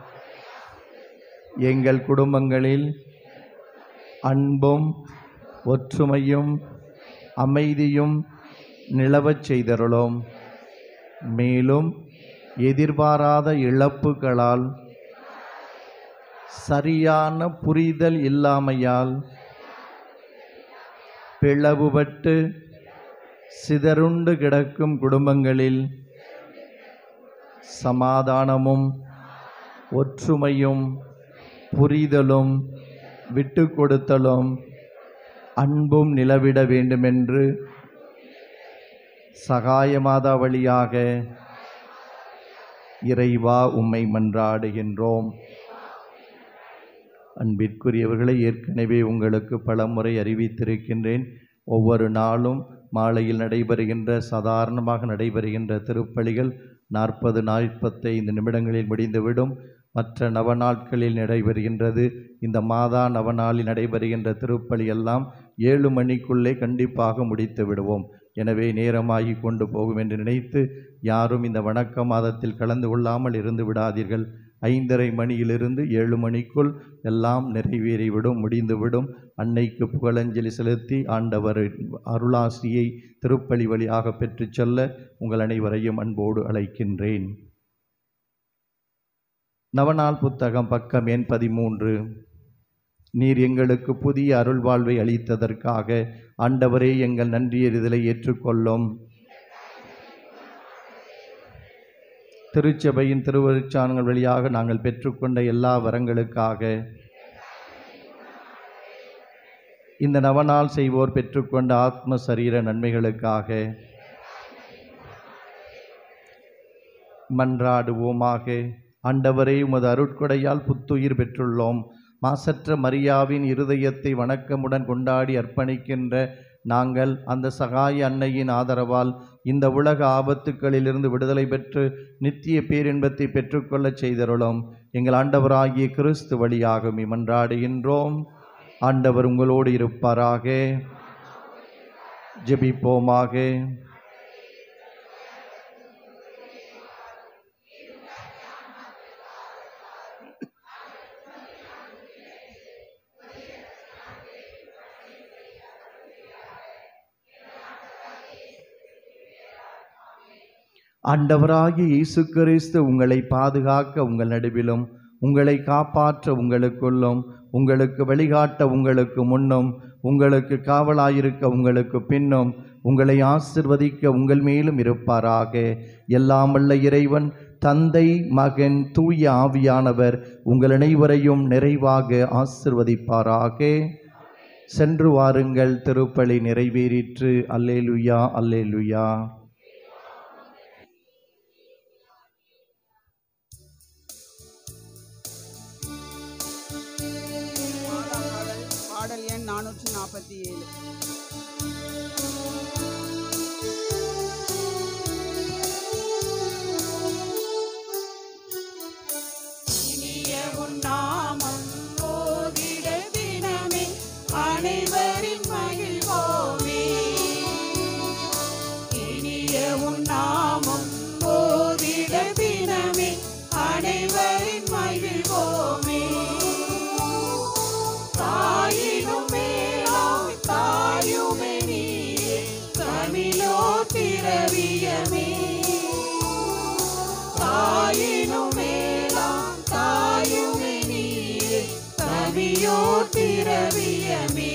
எங்கள் குடும்பங்களில் அன்பும் ஒற்றுமையும் அமைதியும் நிலவச் செய்தருளோம். மேலும் எதிர்பாராத இழப்புகளால் சரியான புரிதல் இல்லாமையால் பிளவுபட்டு சிதறுண்டு கிடக்கும் குடும்பங்களில் சமாதானமும் ஒற்றுமையும் புரிதலும் விட்டு கொடுத்தலும் அன்பும் நிலவிட வேண்டுமென்று சகாயமாதா வழியாக இறைவா உம்மை மன்றாடுகின்றோம். அன்பிற்குரியவர்களை, ஏற்கனவே உங்களுக்கு பலமுறை அறிவித்திருக்கின்றேன். ஒவ்வொரு நாளும் மாலையில் நடைபெறுகின்ற சாதாரணமாக நடைபெறுகின்ற திருப்பலிகள் நாற்பது நாற்பத்தைந்து நிமிடங்களில் முடிந்துவிடும். மற்ற நவநாட்களில் நடைபெறுகின்றது. இந்த மாதா நவநாளில் நடைபெறுகின்ற திருப்பலி எல்லாம் ஏழு மணிக்குள்ளே கண்டிப்பாக முடித்து விடுவோம். எனவே நேரமாகி கொண்டு போகும் என்று நினைத்து யாரும் இந்த வணக்க மாதத்தில் கலந்து கொள்ளாமல் இருந்து விடாதீர்கள். ஐந்தரை மணியிலிருந்து ஏழு மணிக்குள் எல்லாம் நிறைவேறிவிடும், முடிந்துவிடும். அன்னைக்கு புகழஞ்சலி செலுத்தி ஆண்டவர் அருளாசியை திருப்பலி வழியாக பெற்று செல்ல உங்கள் அனைவரையும் அன்போடு அழைக்கின்றேன். நவநாள் புத்தகம் பக்கம் எண் பதிமூன்று. நீர் எங்களுக்கு புதிய அருள்வாழ்வை அளித்ததற்காக ஆண்டவரே எங்கள் நன்றியறிதலை ஏற்றுக்கொள்ளும். திருச்சபையின் திருவருட்சானங்கள் வழியாக நாங்கள் பெற்றுக்கொண்ட எல்லா வரங்களுக்காக, இந்த நவநாள் செய்வோர் பெற்றுக்கொண்ட ஆத்ம சரீர நன்மைகளுக்காக மன்றாடுவோமாக. ஆண்டவரே, உமது அருட்கொடையால் புத்துயிர் பெற்றுள்ளோம். மாசற்ற மரியாவின் இருதயத்தை வணக்கமுடன் கொண்டாடி அர்ப்பணிக்கின்ற நாங்கள் அந்த சகாய அன்னையின் ஆதரவால் இந்த உலக ஆபத்துக்களிலிருந்து விடுதலை பெற்று நித்திய பேரின்பத்தை பெற்றுக்கொள்ளச் செய்தருளும். எங்கள் ஆண்டவராகிய கிறிஸ்து வழியாக மன்றாடுகின்றோம். ஆண்டவர் உங்களோடு இருப்பாராக. ஜெபிப்போமாக. ஆண்டவராகிய இயேசு கிறிஸ்து உங்களை பாதுகாக்க உங்கள் நடுவிலும், உங்களை காப்பாற்ற உங்களுக்குள்ளும், உங்களுக்கு வழிகாட்ட உங்களுக்கு முன்னும், உங்களுக்கு காவலாயிருக்க உங்களுக்கு பின்னும், உங்களை ஆசிர்வதிக்க உங்கள் மேலும் இருப்பாராக. எல்லாம் வல்ல இறைவன் தந்தை, மகன், தூய ஆவியானவர் உங்கள் அனைவரையும் நிறைவாக ஆசிர்வதிப்பாராக. சென்று வாருங்கள், திருப்பலி நிறைவேறிற்று. அல்லேலுயா, அல்லேலுயா. பாடல் எண் நானூற்றி நாற்பத்தி ஏழு. இனிய உன் நாமம் ஓதிட தினமே அனைவரின் மகிழ்வோமே. இனிய உன் நாமம் ஓதிட தினமே அனைவரின் மகிழ்வோமே. தாயினும் மேலாய் தாயுமே நீயே, தமிழோ திரவியமே. தாயினும் மேலாம் தாயுமே நீயே, தமிழோ திரவியமே.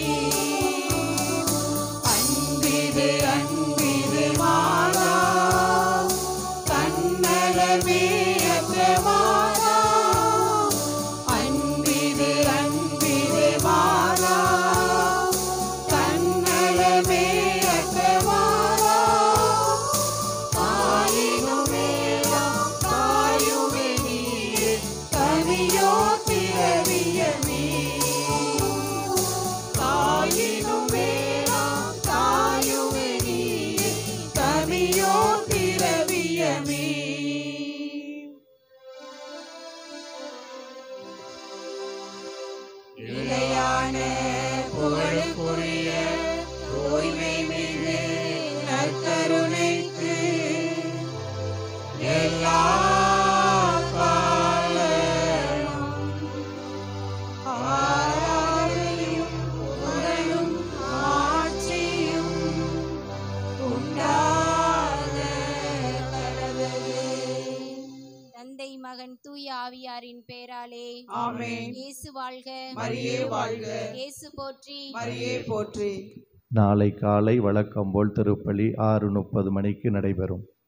அன்பிது அன்பிது மாதா, கண்ணலமே அற்ற மாதா. அன்பிது அன்பிது மாதா, கண்ணலமே அற்ற மாதா. தாயினும் மேலாம் தாயுமே நீயே, தமிழோ திரவியமே. தாயினும் மேலாம் தாயுமே நீயே, தமிழோ திரவியமே. நிலையான புகழுக்குரிய தூய்மை மிகு நற்கருணைக்கு எல்லா காலமும் ஆராதனையும் புகழும் ஆட்சியும் உண்டாக கடவுளே. தந்தை, மகன், தூய ஆவியாரின் பேராலே ஆமென். இயேசு வாழ்க, மரியே வாழ்க. இயேசு போற்றி. மரியே போற்றி. நாளை காலை வழக்கம் போல் திருப்பலி ஆறு முப்பது மணிக்கு நடைபெறும்.